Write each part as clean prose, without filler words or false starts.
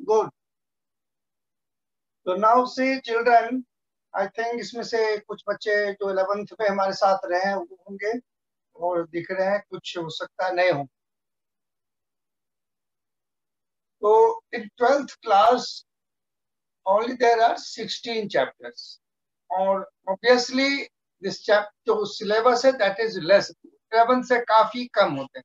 Good. तो now से children, I think इसमें से कुछ बच्चे जो 11th में हमारे साथ रहे हैं वो होंगे और दिख रहे हैं, कुछ हो सकता है नए हों। तो in 12th class only there are 16 chapters और obviously this chapter जो सिलेबस है that is less, 11 से काफी कम होते हैं।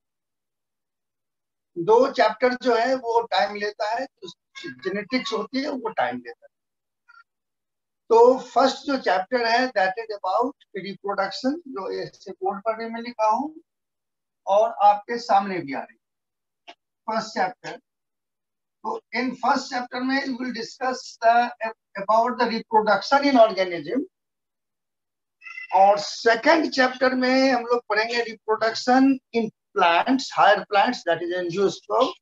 2 चैप्टर जो है वो टाइम लेता है, जेनेटिक्स होती है वो टाइम लेता है। तो फर्स्ट जो चैप्टर है दैट इज अबाउट रिप्रोडक्शन, जो ऐसे बोर्ड पर भी मैं लिखा हूँ और आपके सामने भी आ रही है फर्स्ट चैप्टर। तो इन फर्स्ट चैप्टर में we will discuss about the reproduction in organism और सेकंड चैप्टर में हम लोग पढ़ेंगे reproduction in plants, higher plants, that is angiosperm.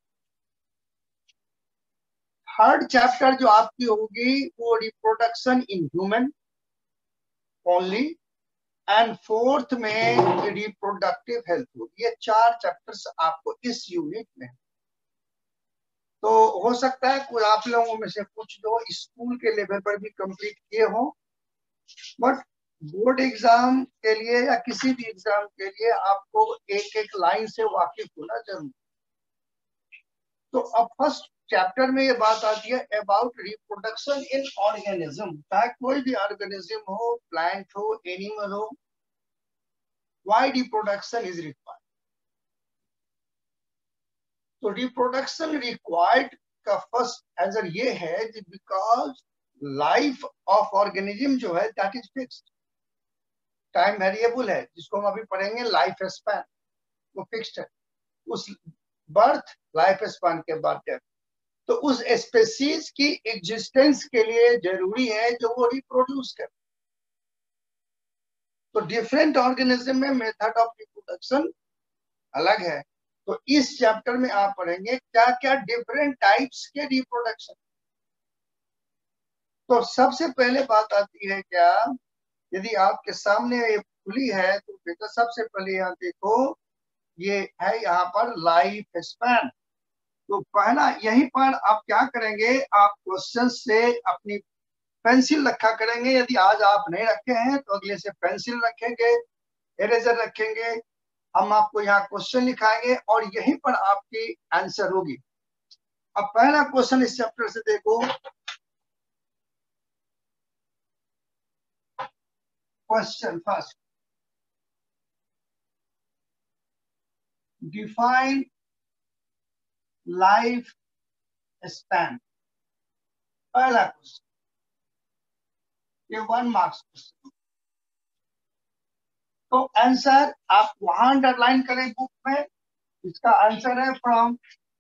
Third chapter जो आपकी होगी वो reproduction in human only and fourth में रिप्रोडक्टिव हेल्थ होगी। ये 4 चैप्टर्स आपको इस यूनिट में। तो हो सकता है कोई आप लोगों में से कुछ जो स्कूल के लेवल पर भी कंप्लीट किए हो, बट बोर्ड एग्जाम के लिए या किसी भी एग्जाम के लिए आपको एक एक लाइन से वाकिफ होना जरूरी। तो अब फर्स्ट चैप्टर में ये बात आती है अबाउट रिप्रोडक्शन इन ऑर्गेनिज्म, चाहे कोई भी ऑर्गेनिज्म हो, प्लांट हो, एनिमल हो, व्हाई रिप्रोडक्शन इज रिक्वायर्ड। तो रिप्रोडक्शन रिक्वायर्ड का फर्स्ट आंसर ये है बिकॉज लाइफ ऑफ ऑर्गेनिज्म जो है that is fixed, time variable है, जिसको हम अभी पढ़ेंगे लाइफ स्पैन, वो फिक्स्ड है। उस बर्थ, लाइफ स्पैन के बाद डेथ, तो उस स्पेसीज की एग्जिस्टेंस के लिए जरूरी है जो वो रिप्रोड्यूस करे। तो डिफरेंट ऑर्गेनिज्म में मेथड ऑफ रिप्रोडक्शन अलग है। तो इस चैप्टर में आप पढ़ेंगे क्या क्या डिफरेंट टाइप्स के रिप्रोडक्शन। तो सबसे पहले बात आती है क्या, यदि आपके सामने ये खुली है तो बेटा सबसे पहले यहाँ देखो, ये है यहाँ पर लाइफ स्पैन। तो पहला यहीं पर आप क्या करेंगे, आप क्वेश्चन से अपनी पेंसिल रखा करेंगे। यदि आज आप नहीं रखे हैं तो अगले से पेंसिल रखेंगे, इरेजर रखेंगे। हम आपको यहाँ क्वेश्चन लिखाएंगे और यहीं पर आपकी आंसर होगी। अब पहला क्वेश्चन इस चैप्टर से देखो, question first, define life span. पहला क्वेश्चन, ये 1 मार्क्स क्वेश्चन। तो आंसर आप वहां अंडरलाइन करें बुक में, इसका आंसर है from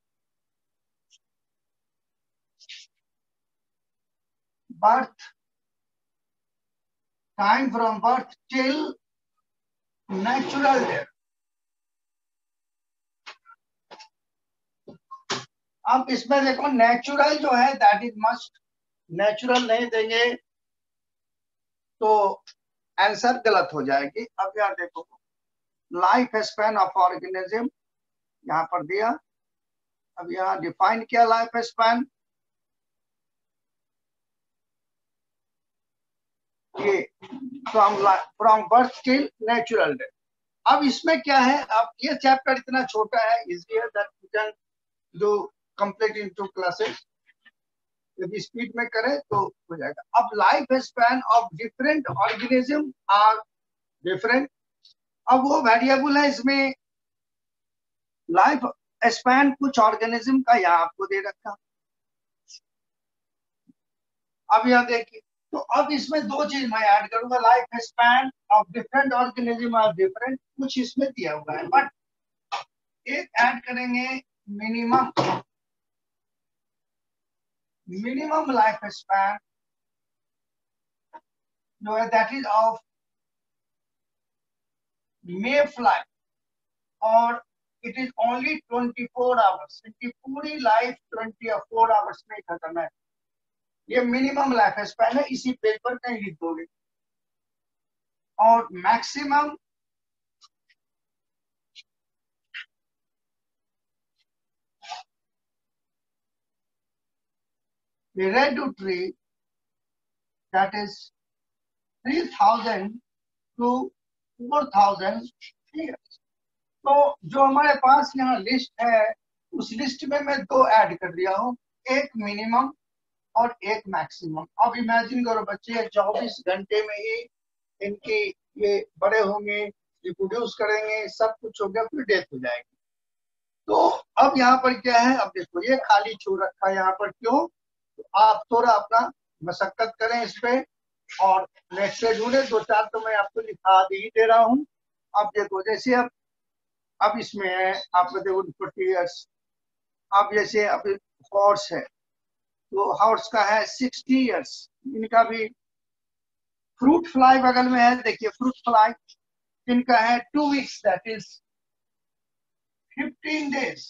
birth, time from birth till natural death. अब इसमें देखो नेचुरल जो है दैट इज मस्ट, नेचुरल नहीं देंगे तो आंसर गलत हो जाएगी। अब यार देखो लाइफ स्पैन ऑफ ऑर्गेनिज्म यहाँ पर दिया, अब यहाँ डिफाइन किया लाइफ स्पैन, ये from birth till natural death. अब इसमें क्या है, अब ये चैप्टर इतना छोटा है, इसलिए that you can do complete in 2 classes. यदि स्पीड में करें तो हो जाएगा। अब life span of different organism are different. अब वो वेरिएबल है इसमें, लाइफ स्पैन कुछ ऑर्गेनिज्म का यहाँ आपको दे रखा। अब यहाँ देखिए, तो अब इसमें 2 चीज मैं ऐड करूंगा, life span of different organism are different, कुछ इसमें दिया हुआ है, बट एक ऐड करेंगे मिनिमम, मिनिमम लाइफ स्पैन जो है that is of mayfly और इट इज ओनली 24 आवर्स, इनकी पूरी लाइफ 24 आवर्स में खत्म है। ये मिनिमम लाइफ स्पैन है, इसी पेज पर कहीं लिख दोगे। और maximum the redwood tree that is 3000 to 4000 years. तो जो हमारे पास यहाँ लिस्ट है, उस लिस्ट में मैं दो ऐड कर दिया हूँ, एक मिनिमम और एक मैक्सिमम। अब इमेजिन करो बच्चे, 24 घंटे में ही इनकी ये बड़े होंगे, रिप्रोड्यूस करेंगे, सब कुछ हो गया, फिर डेथ हो जाएगी। तो अब यहाँ पर क्या है, अब देखो ये खाली छोड़ रखा है यहाँ पर, क्यों? तो आप थोड़ा अपना मशक्कत करें इस पे और नेट से ढूंढे। दो चार तो मैं आपको लिखा ही दे रहा हूँ। अब देखो जैसे अब इसमें है आपको देखो 40 ईयर्स। अब जैसे अब हॉर्स है, तो हॉर्स का है 60 ईयर्स, इनका भी। फ्रूट फ्लाई बगल में है, देखिए फ्रूट फ्लाई, इनका है 2 वीक्स, दैट इज 15 डेज।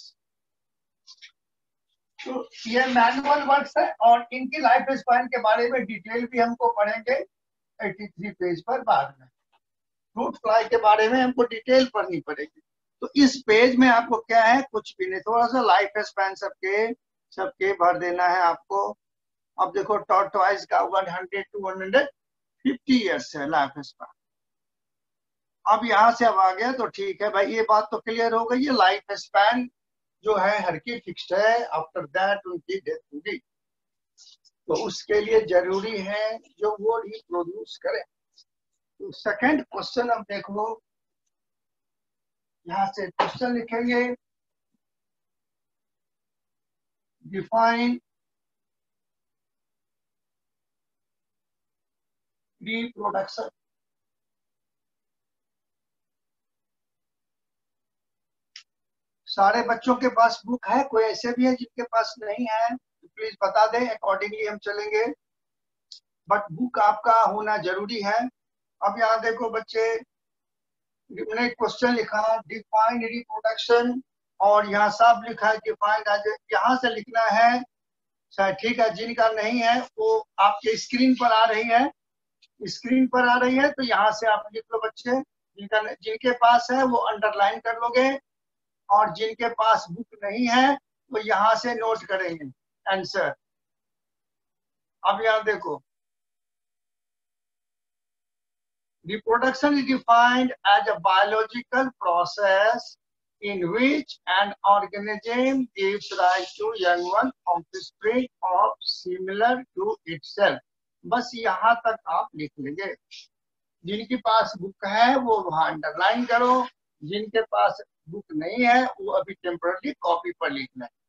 तो ये मैनुअल वर्क्स है और इनकी लाइफ स्पैन के बारे में डिटेल भी हमको पढ़ेंगे 83 पेज पर बाद में। फ्रूट फ्लाई के बारे में हमको डिटेल पढ़नी पड़ेगी। तो इस पेज में आपको क्या है, कुछ भी नहीं, थोड़ा सा लाइफ स्पैन सबके सबके भर देना है आपको। अब देखो टॉर्टोइस का 100 to 150 ईयर्स है लाइफ स्पैन। अब यहाँ से अब आ गया तो ठीक है भाई, ये बात तो क्लियर हो गई है, लाइफ स्पैन जो है हर की फिक्स्ड है, आफ्टर दैट उनकी डेथ होगी। तो उसके लिए जरूरी है जो वो रिप्रोड्यूस करे। तो सेकंड क्वेश्चन अब देखो, यहाँ से क्वेश्चन लिखेंगे, डिफाइन रिप्रोडक्शन। सारे बच्चों के पास बुक है? कोई ऐसे भी है जिनके पास नहीं है तो प्लीज बता दें, अकॉर्डिंगली हम चलेंगे, बट बुक आपका होना जरूरी है। अब यहाँ देखो बच्चे, मैंने क्वेश्चन लिखा डिफाइन रिप्रोडक्शन और यहाँ सब लिखा है डिफाइन एज, यहाँ से लिखना है शायद, ठीक है? जिनका नहीं है वो आपके स्क्रीन पर आ रही है, स्क्रीन पर आ रही है, तो यहाँ से आप लिख लो बच्चे। जिनके पास है वो अंडरलाइन कर लोगे और जिनके पास बुक नहीं है वो यहाँ से नोट करेंगे आंसर। अब यहाँ देखो, reproduction is defined as a biological process in which an organism gives rise to young one offspring of similar to itself। बस यहाँ तक आप लिख लेंगे। जिनके पास बुक है वो वहां अंडरलाइन करो, जिनके पास बुक नहीं है वो अभी टेम्पररी कॉपी पर लिखना है।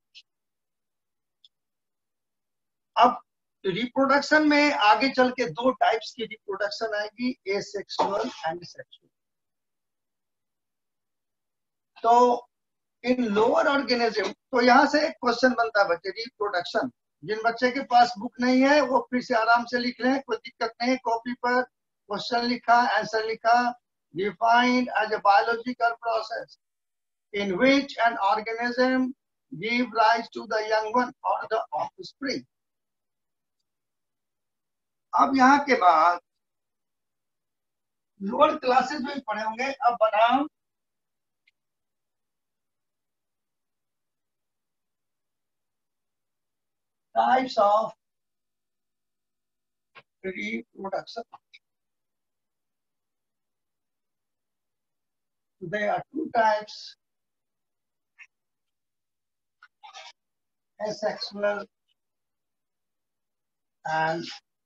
अब रिप्रोडक्शन में आगे चल के दो टाइप्स की रिप्रोडक्शन आएगी, एसेक्सुअल एंड सेक्सुअल। तो इन लोअर ऑर्गेनिज्म, तो यहाँ से एक क्वेश्चन बनता है बच्चे, रिप्रोडक्शन। जिन बच्चे के पास बुक नहीं है वो फिर से आराम से लिख लें, कोई दिक्कत नहीं, कॉपी पर क्वेश्चन लिखा, आंसर लिखा, defined as a biological process in which an organism give rise to the young one or the offspring। अब यहाँ के बाद लोअर क्लासेस में पढ़े होंगे। अब बनाम types of reproduction। There are two types, asexual and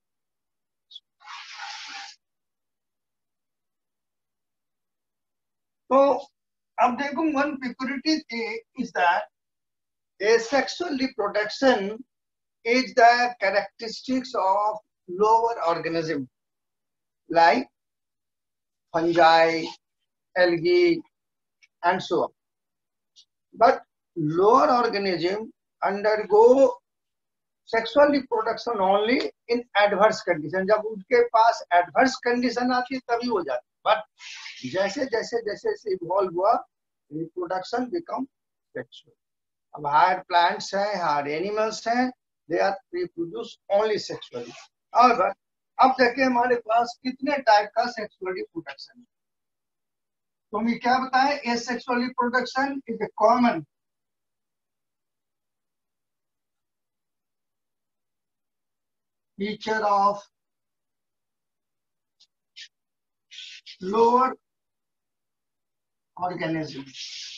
तो अब देखो, one peculiarity is that asexual reproduction is the characteristics of lower organism like fungi, algae, and so on. But lower organism undergo sexual reproduction only in adverse condition। जब उनके पास adverse condition आती है तभी हो जाती है, बट जैसे जैसे जैसे इवॉल्व हुआ रिप्रोडक्शन बिकम सेक्सुअल। अब हायर प्लांट्स हैं, हायर एनिमल्स हैं, they are reproduce only sexually. और अब देखिए हमारे पास कितने टाइप का सेक्सुअल रिप्रोडक्शन है। तो हम क्या बताएं, asexual reproduction is a common feature of lower organism.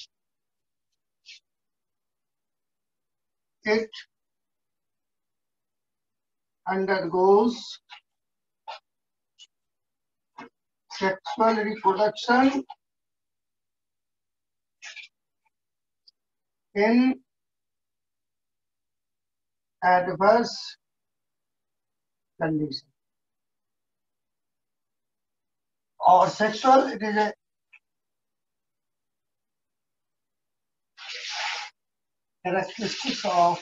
It undergoes sexual reproduction in adverse conditions. Or sexual, it is a characteristics of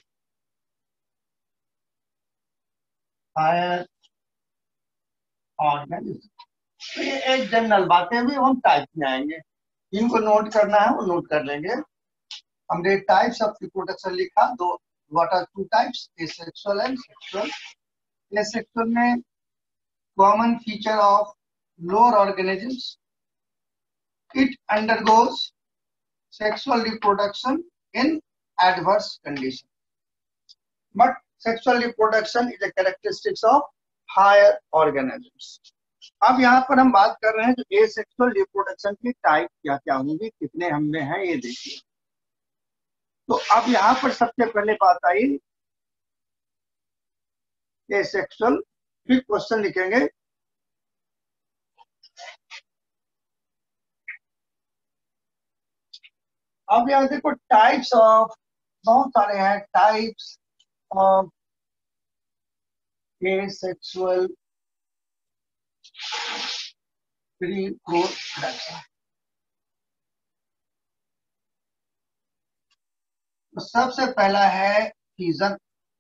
higher organism. तो ये एक जनरल बातें भी हम टाइप में आएंगे, इनको नोट करना है वो नोट कर लेंगे। हमने टाइप्स ऑफ रिप्रोडक्शन लिखा, दो what are two types, asexual and sexual. Asexual में common feature of lower organisms, it undergoes sexual reproduction in adverse condition, but sexual reproduction is a characteristics of higher organisms. अब यहाँ पर हम बात कर रहे हैं जो asexual reproduction की टाइप क्या क्या होंगी, कितने हमने हैं ये देखिए। तो अब यहाँ पर सबसे पहले बात आई asexual, फिर क्वेश्चन लिखेंगे अब यहाँ देखो टाइप्स ऑफ, बहुत सारे हैं टाइप्स ऑफ asexual reproduction। तो सबसे पहला है fusion.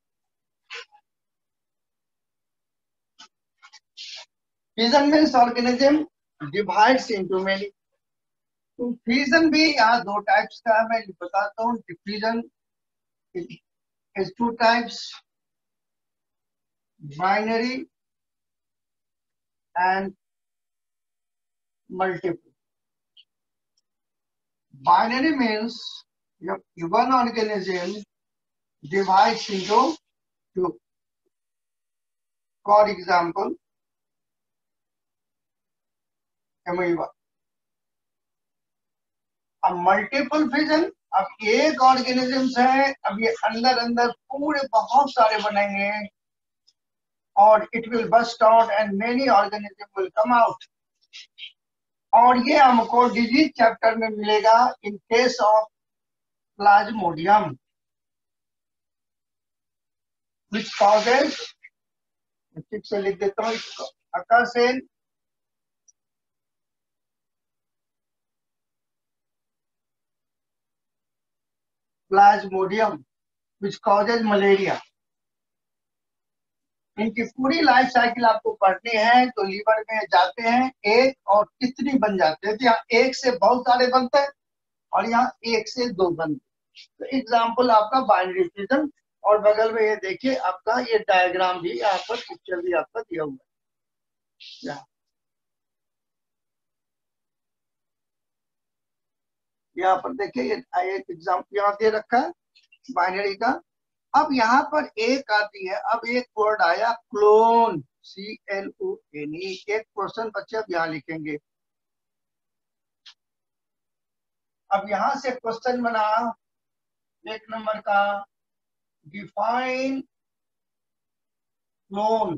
Fusion means organism divides into many. तो फ्यूजन भी यहाँ दो टाइप्स का है, मैं बताता हूँ। Diffusion is two types, binary and multiple. Binary means one organism divides into two. For example, amoeba. अब मल्टीपल फिजन, अब एक ऑर्गेनिजम्स है, अब ये अंदर अंदर पूरे बहुत सारे बनेंगे और it will burst out and many organism will come out. और ये हमको डिजीज चैप्टर में मिलेगा in case of plasmodium, which causes, ठीक से लिख देता हूँ, occurs in plasmodium which causes malaria. इनकी पूरी लाइफ साइकिल आपको पढ़नी है। तो लीवर में जाते हैं एक और कितनी बन जाते हैं, तो यहाँ एक से बहुत सारे बनते हैं और यहाँ एक से दो बनते हैं। तो एग्जाम्पल आपका बाइनरी फ्यूजन, और बगल में ये देखिए आपका ये डायग्राम भी यहाँ पर, पिक्चर भी आपका दिया हुआ है। यहाँ पर देखिए ये एक एग्जाम्पल यहाँ दे रखा है बाइनरी का। अब यहाँ पर एक आती है, अब एक वर्ड आया क्लोन, CLONE। एक क्वेश्चन बच्चे अब यहाँ लिखेंगे। अब यहाँ से क्वेश्चन बना एक नंबर का, डिफाइन क्लोन।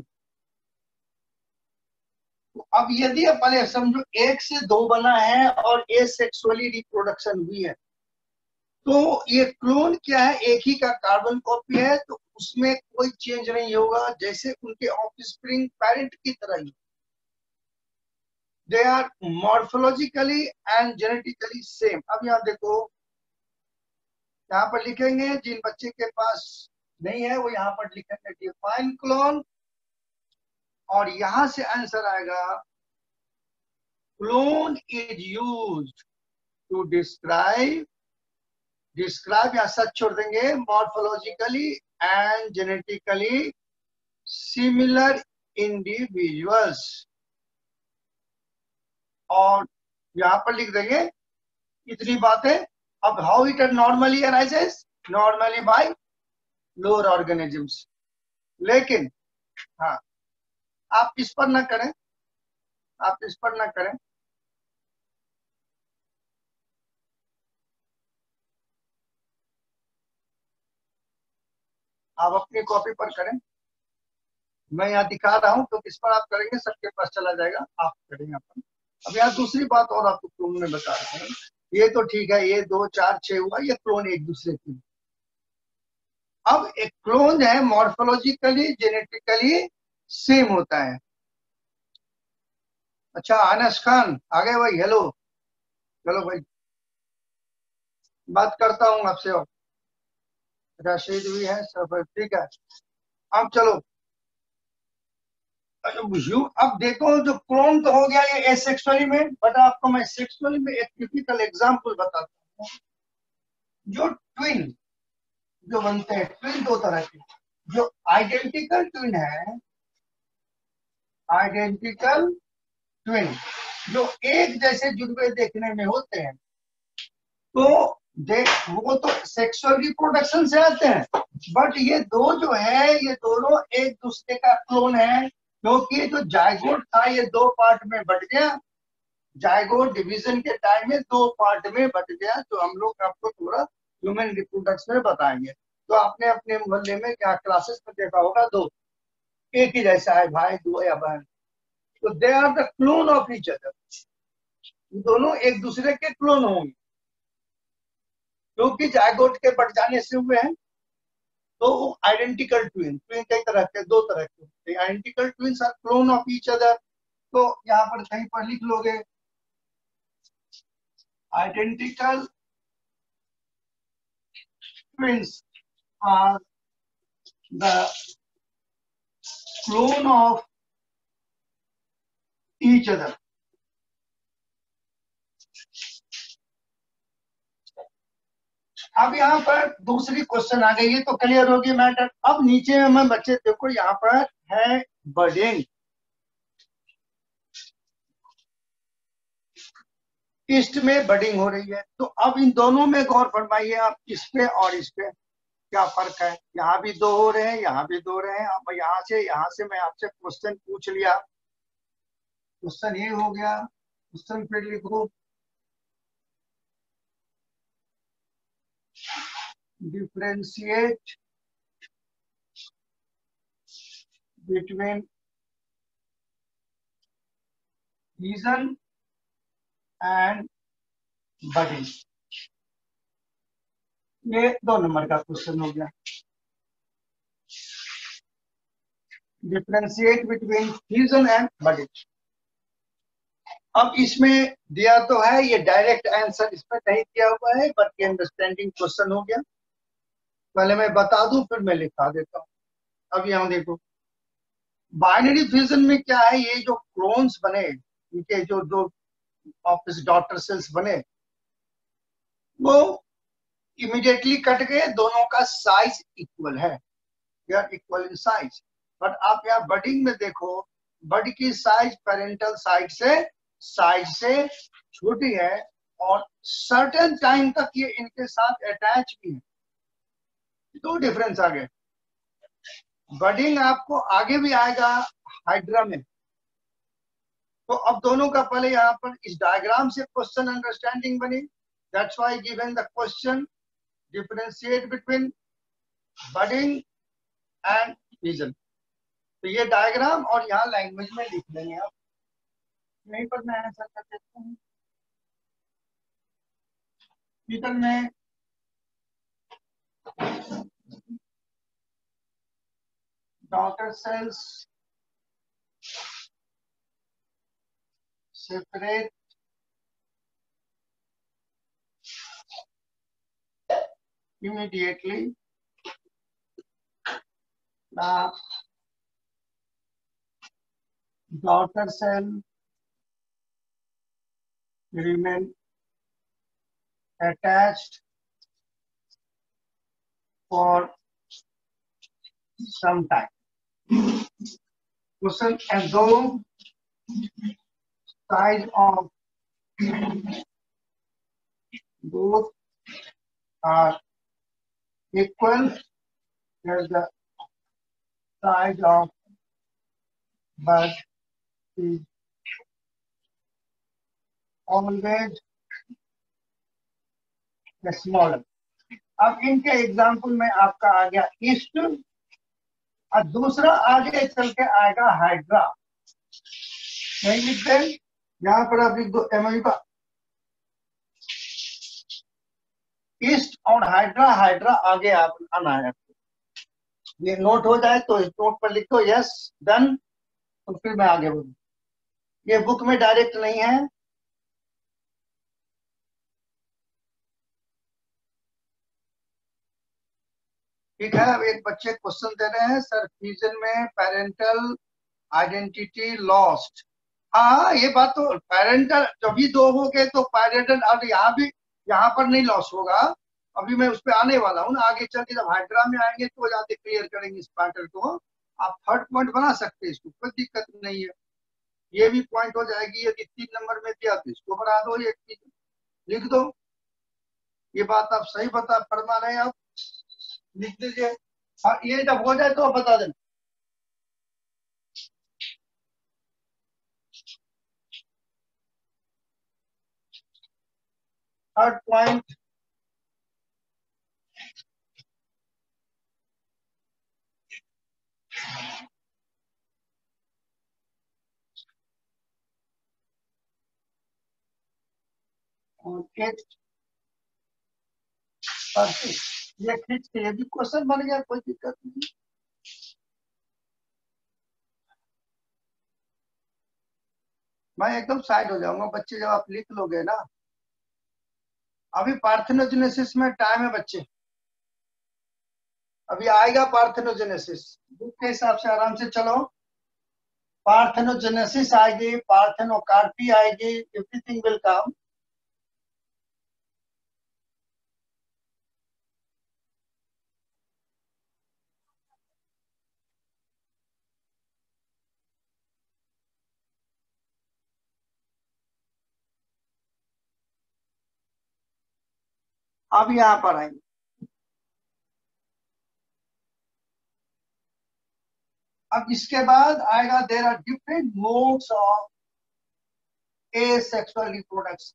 तो अब यदि पहले समझो एक से दो बना है और एसेक्सुअली रिप्रोडक्शन हुई है, तो ये क्लोन क्या है, एक ही का कार्बन कॉपी है, तो उसमें कोई चेंज नहीं होगा, जैसे उनके ऑफस्प्रिंग पेरेंट की तरह ही। They are morphologically and genetically same. अब यहाँ देखो, यहाँ पर लिखेंगे, जिन बच्चे के पास नहीं है वो यहाँ पर लिखेंगे डिफाइन क्लोन, और यहां से आंसर आएगा clone is used to describe, या सच छोड़ देंगे, morphologically and genetically similar individuals. और यहां पर लिख देंगे इतनी बातें। अब how it normally arises, normally by lower organisms. लेकिन हाँ, आप इस पर ना करें, आप इस पर ना करें। आप अपनी कॉपी पर करें, मैं यहाँ दिखा रहा हूँ तो किस पर आप करेंगे सबके पास चला जाएगा, आप करेंगे अपन। अब यहाँ दूसरी बात और आपको क्लोन में बता रहा हूँ। ये तो ठीक है, ये 2 4 6 हुआ, ये क्लोन एक दूसरे की। अब एक क्लोन है मॉर्फोलॉजिकली जेनेटिकली सेम होता है। अच्छा अनस खान आ गए भाई, हेलो। चलो भाई, बात करता हूँ आपसे। और रशीद भी है सब, ठीक है। अब चलो, अब देखो, जो क्लोन तो हो गया ये एसेक्सुअली में, बट आपको मैं सेक्सुअली में एक टिपिकल एग्जांपल बताता हूँ। जो ट्विन जो बनते हैं, ट्विन 2 तरह के, जो आइडेंटिकल ट्विन है, आइडेंटिकल ट्विन जो एक जैसे जुड़वे देखने में होते हैं, तो वो तो सेक्सुअल रिप्रोडक्शन से आते हैं। बट ये दो जो है, ये दोनों एक दूसरे का क्लोन है, क्योंकि जो जायगोट था ये 2 पार्ट में बट गया। जायगोट डिवीजन के टाइम में 2 पार्ट में बट गया, तो हम लोग आपको थोड़ा ह्यूमन रिप्रोडक्शन में बताएंगे। तो आपने अपने मोहल्ले में क्या क्लासेस में देखा होगा, 2 एक ही जैसा है, भाई 2 या बहन, तो they are the clone of each other. दोनों एक दूसरे के क्लोन होंगे, क्योंकि जायगोट के बट जाने से हुए हैं। तो आइडेंटिकल ट्विन, ट्विन कई तरह के, 2 तरह के होते हैं। Identical twins are clone of each other. तो यहाँ पर कहीं पर लिख लोगे, identical twins are the clone of each other. अब यहाँ पर दूसरी क्वेश्चन आ गई है, तो क्लियर होगी मैटर। अब नीचे में बच्चे देखो, यहाँ पर है बडिंग, ईस्ट में बडिंग हो रही है। तो अब इन दोनों में गौर फरमाइए आप, इस पे और इस पे क्या फर्क है। यहाँ भी 2 हो रहे हैं, यहाँ भी 2 हो रहे हैं। अब यहाँ से मैं आपसे क्वेश्चन पूछ लिया, क्वेश्चन ये हो गया। क्वेश्चन फिर लिखो, differentiate between region and budding. ये 2 नंबर का क्वेश्चन हो गया। Differentiate between region and budding. अब इसमें दिया तो है, ये डायरेक्ट आंसर इसमें नहीं दिया हुआ है, बल्कि अंडरस्टैंडिंग क्वेश्चन हो गया। पहले मैं बता दूं, फिर मैं लिखा देता हूँ। अब यहाँ देखो, बाइनरी फिजन में क्या है, ये जो क्लोन्स बने, इनके जो दो ऑफिस डॉटर सेल्स बने, वो इमीडिएटली कट गए, दोनों का साइज इक्वल है, यार इक्वल इन साइज। बट आप यहाँ बडिंग में देखो, बड की साइज पेरेंटल साइज से छोटी है, और सर्टेन टाइम तक ये इनके साथ अटैच भी है। 2 डिफरेंस आ गए। बडिंग आपको आगे भी आएगा हाइड्रा में। तो अब दोनों का पहले यहाँ पर इस डायग्राम से क्वेश्चन अंडरस्टैंडिंग बनी। That's why given the question differentiate between budding and vision. तो ये डायग्राम और यहाँ लैंग्वेज में लिख लेंगे आप, यहीं पर मैं आंसर कर देता हूँ। विजन में daughter cells separate immediately the daughter cell remain attached for some time. Question, and though size of both are equal, there's the size of but is always the smaller. अब इनके example में आपका आ गया east, और दूसरा आगे चल के आएगा हाइड्रा। नहीं लिखते हैं, यहाँ पर आप लिख दो एमयू का ईस्ट और हाइड्रा, हाइड्रा आगे आप आना है। ये नोट हो जाए तो इस नोट पर लिख दो यस डन, तो फिर मैं आगे बढ़ू। ये बुक में डायरेक्ट नहीं है। ठीक है, अब एक बच्चे क्वेश्चन दे रहे हैं, सर फ्यूजन में पेरेंटल आइडेंटिटी लॉस्ट। हाँ, ये बात तो पेरेंटल जब भी दो हो गए तो पेरेंटल, अब यहाँ भी यहाँ पर नहीं लॉस होगा। अभी मैं उस पर आने वाला हूँ ना, आगे चल के जब हाइड्रा में आएंगे तो ज्यादा क्लियर करेंगे इस पैटर्न को। आप थर्ड पॉइंट बना सकते हैं, इसको कोई दिक्कत नहीं है। ये भी पॉइंट हो जाएगी, यदि 3 नंबर में दिया तो इसको बना दो, ये लिख दो। ये बात आप सही बता फरमा रहे हैं, आप लिख दीजिए। हाँ, ये जब हो जाए तो आप बता देना। थर्ड पॉइंट, ये खींच के ये भी क्वेश्चन बन गया, कोई दिक्कत नहीं। मैं एकदम साइड हो जाऊंगा बच्चे, जब आप लिख लोगे ना। अभी पार्थेनोजेनेसिस में टाइम है बच्चे, अभी आएगा पार्थेनोजेनेसिस। बुक के हिसाब से आराम से चलो। पार्थेनोजेनेसिस आएगी, पार्थेनोकार्पी आएगी, एवरीथिंग विल कम। अब यहाँ पर आएंगे। अब इसके बाद आएगा there are different modes of asexual reproduction.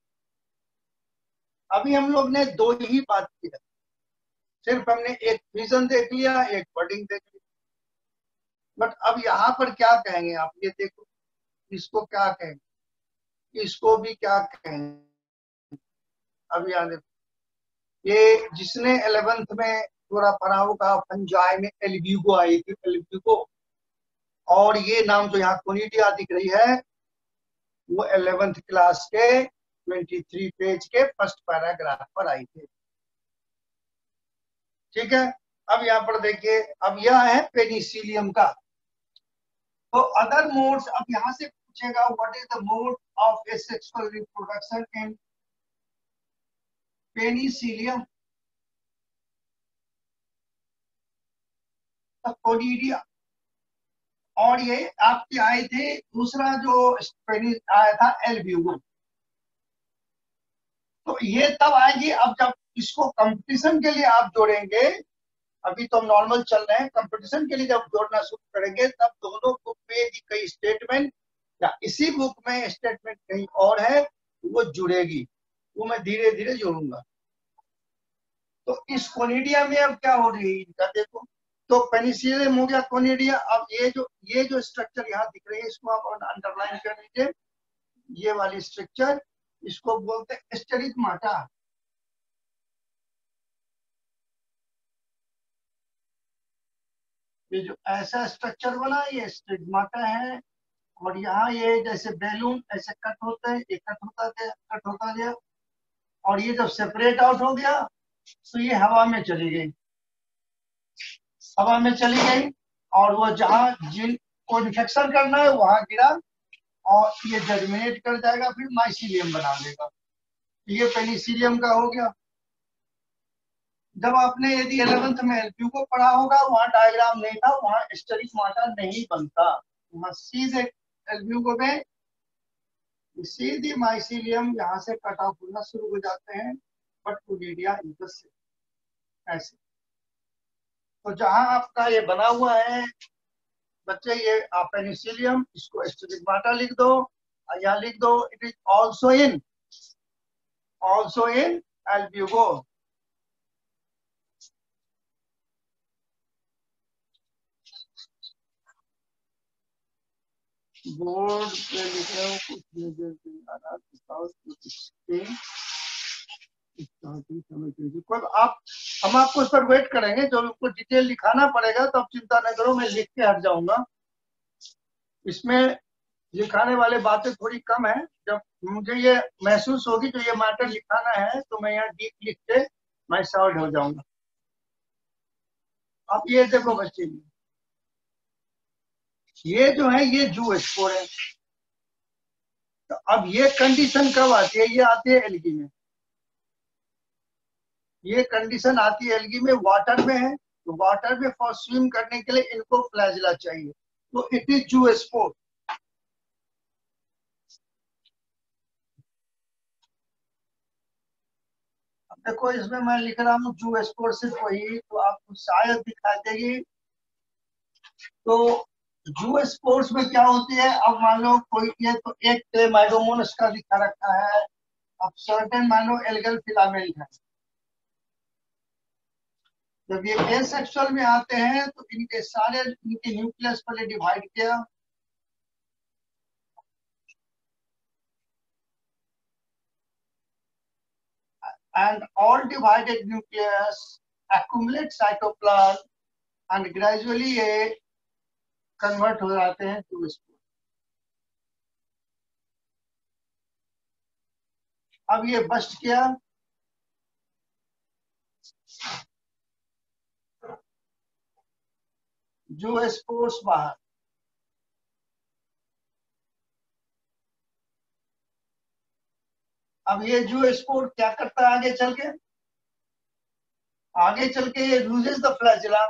अभी हम लोग ने दो ही बात की है, सिर्फ हमने एक विजन देख लिया, एक बर्डिंग देख लिया। बट अब यहाँ पर क्या कहेंगे आप, ये देखो, इसको क्या कहेंगे, इसको भी क्या कहेंगे। अब यहाँ देखो, ये जिसने 11th में थोड़ा पढ़ा होगा, फंजाई में एल्ब्यूगो आई थी, एल्ब्यूगो। और ये नाम जो यहाँ कोनिडिया दिख रही है, वो 11th क्लास के 23 पेज के फर्स्ट पैराग्राफ पर आई थी। ठीक है, अब यहाँ पर देखिए, अब यह है पेनिसिलियम का। तो अदर मोड्स, अब यहाँ से पूछेगा what is the mode of asexual reproduction in penicillium conidia. और ये आपके आए थे दूसरा जो आया था एल्ब्यूगो। तो ये तब आएगी अब जब इसको कंपटीशन के लिए आप जोड़ेंगे। अभी तो हम नॉर्मल चल रहे हैं, कंपटीशन के लिए जब जोड़ना शुरू करेंगे तब दोनों बुक में कई स्टेटमेंट या इसी बुक में स्टेटमेंट कहीं और है, वो जुड़ेगी, वो मैं धीरे धीरे जोड़ूंगा। तो इस कोनिडिया में अब क्या हो रही है इनका देखो, तो पेनिसिलियम हो गया कोनिडिया। अब ये जो स्ट्रक्चर यहाँ दिख रही है, इसको आप अंडरलाइन कर लीजिए। ये वाली स्ट्रक्चर, इसको बोलते हैं स्टेरिगमाटा। ये जो ऐसा स्ट्रक्चर बना, ये स्टिग्माटा है। और यहाँ ये जैसे बैलून ऐसे कट होते हैं, ये कट होता गया। और ये जब सेपरेट आउट हो गया तो ये हवा में चली गई, हवा में चली गई। और वो जहाँ जिन को इन्फेक्शन करना है वहां गिरा, और ये जर्मिनेट कर जाएगा, फिर माइसिलियम बना देगा। ये पेनिसिलियम का हो गया। जब आपने यदि 11th में एलपी को पढ़ा होगा, वहां डायग्राम नहीं था, वहां स्टेरिगमाटा नहीं बनता। वहां सीधे एल्ब्यूको में सीधी माइसिलियम यहाँ से कट ऑफ होना शुरू हो जाते हैं। बट कोनिडिया ऐसे। तो जहां आपका ये बना हुआ है बच्चे ये पेनिसिलियम, इसको स्टिग्माटा लिख दो, यहाँ लिख दो it is also in albugo. Board पे लिख रहा हूँ कुछ कोई आप, हम आपको उस पर वेट करेंगे, जो आपको डिटेल लिखाना पड़ेगा तो आप चिंता न करो, मैं लिख के हट जाऊंगा। इसमें लिखाने वाले बातें थोड़ी कम है, जब मुझे ये महसूस होगी तो ये मैटर लिखाना है तो मैं यहाँ डीप लिख के मैं सॉल्व हो जाऊंगा। अब ये देखो बच्चे, ये जो है ये जू स्पोर है। तो अब ये कंडीशन कब आती है? ये आती है एल्गी में। ये कंडीशन आती है एल्गी में, वाटर में है, तो वाटर में फॉर स्विम करने के लिए इनको फ्लैजिला चाहिए, तो इट इज जू स्पोर। अब देखो इसमें मैं लिख रहा हूँ जू स्पोर सिर्फ वही, तो आपको शायद दिखाई देगी। तो जू स्पोर्ट्स में क्या होती है, अब मान लो कोई, ये तो एक क्लेमाइडोमोनास का दिखा रखा है, अब सर्टेन मान लो एल्गल फिलामेंट है। जब ये एसेक्सुअल में आते हैं तो इनके सारे, इनके न्यूक्लियस पहले डिवाइड किया, and all divided nucleus accumulate cytoplasm and gradually ये कन्वर्ट हो जाते हैं टू स्पोर। अब ये बस्ट किया, जो स्पोर्स बाहर। अब ये जो स्पोर क्या करता है आगे चल के, आगे चल के ये लूजेस द फ्लैजिला।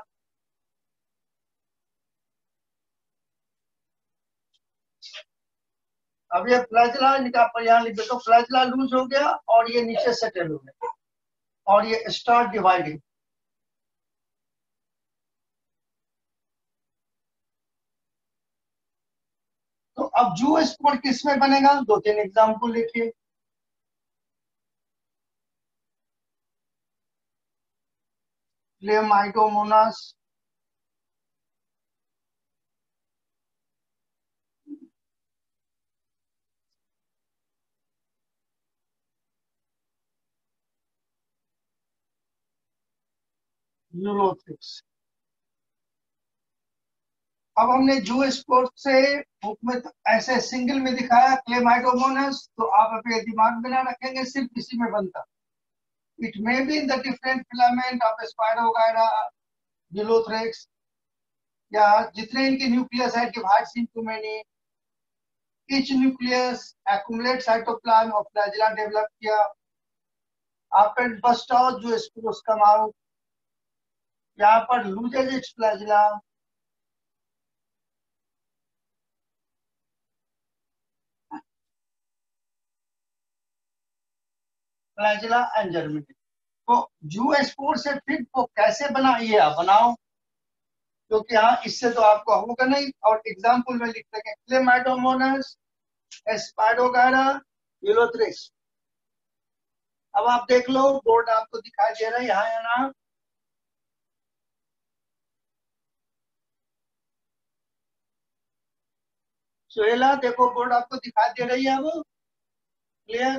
अब ये फ्लैजिला इनका पर यहाँ लिख दो, फ्लैजिला लूज हो गया और ये नीचे सेटल हो गया और ये स्टार्ट डिवाइडिंग। तो अब जू स्पोर किस में बनेगा, दो तीन एग्जाम्पल लिखिए। Chlamydomonas, ulothrix. अब हमने जू स्पोर्ट से बुक में तो ऐसे सिंगल में दिखाया क्लेमाइडोमोनास, तो आप अपने दिमाग में ना रखेंगे सिर्फ इसी में बनता। It may be in the different filament of spirogyra, ulothrix, या जितने इनके न्यूक्लियस है divides into many, each nucleus accumulate cytoplasm of flagella develop किया, आफ्टर बस्ट आउट जो स्पोर्स कम आउट, यहाँ पर loses its flagella, flagella and germinate. तो जू स्पोर से फिर वो कैसे बना, ये आप बनाओ, क्योंकि हाँ इससे तो आपको होगा नहीं। और एग्जाम्पल में लिख सकें क्लेमाइडोमोनास, एस्पाइरोगायरा, यूलोथ्रिक्स। अब आप देख लो बोर्ड आपको दिखाई दे रहा है यहाँ या ना? सुहेला देखो बोर्ड आपको दिखाई दे रही है अब, क्लियर?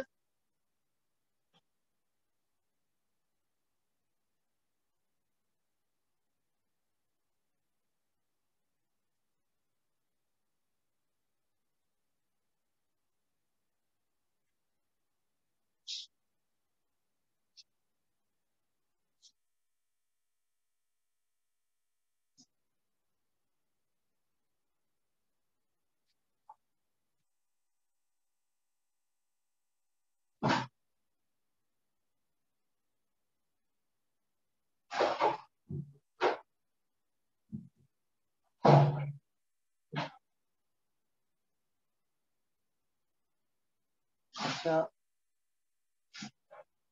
अच्छा,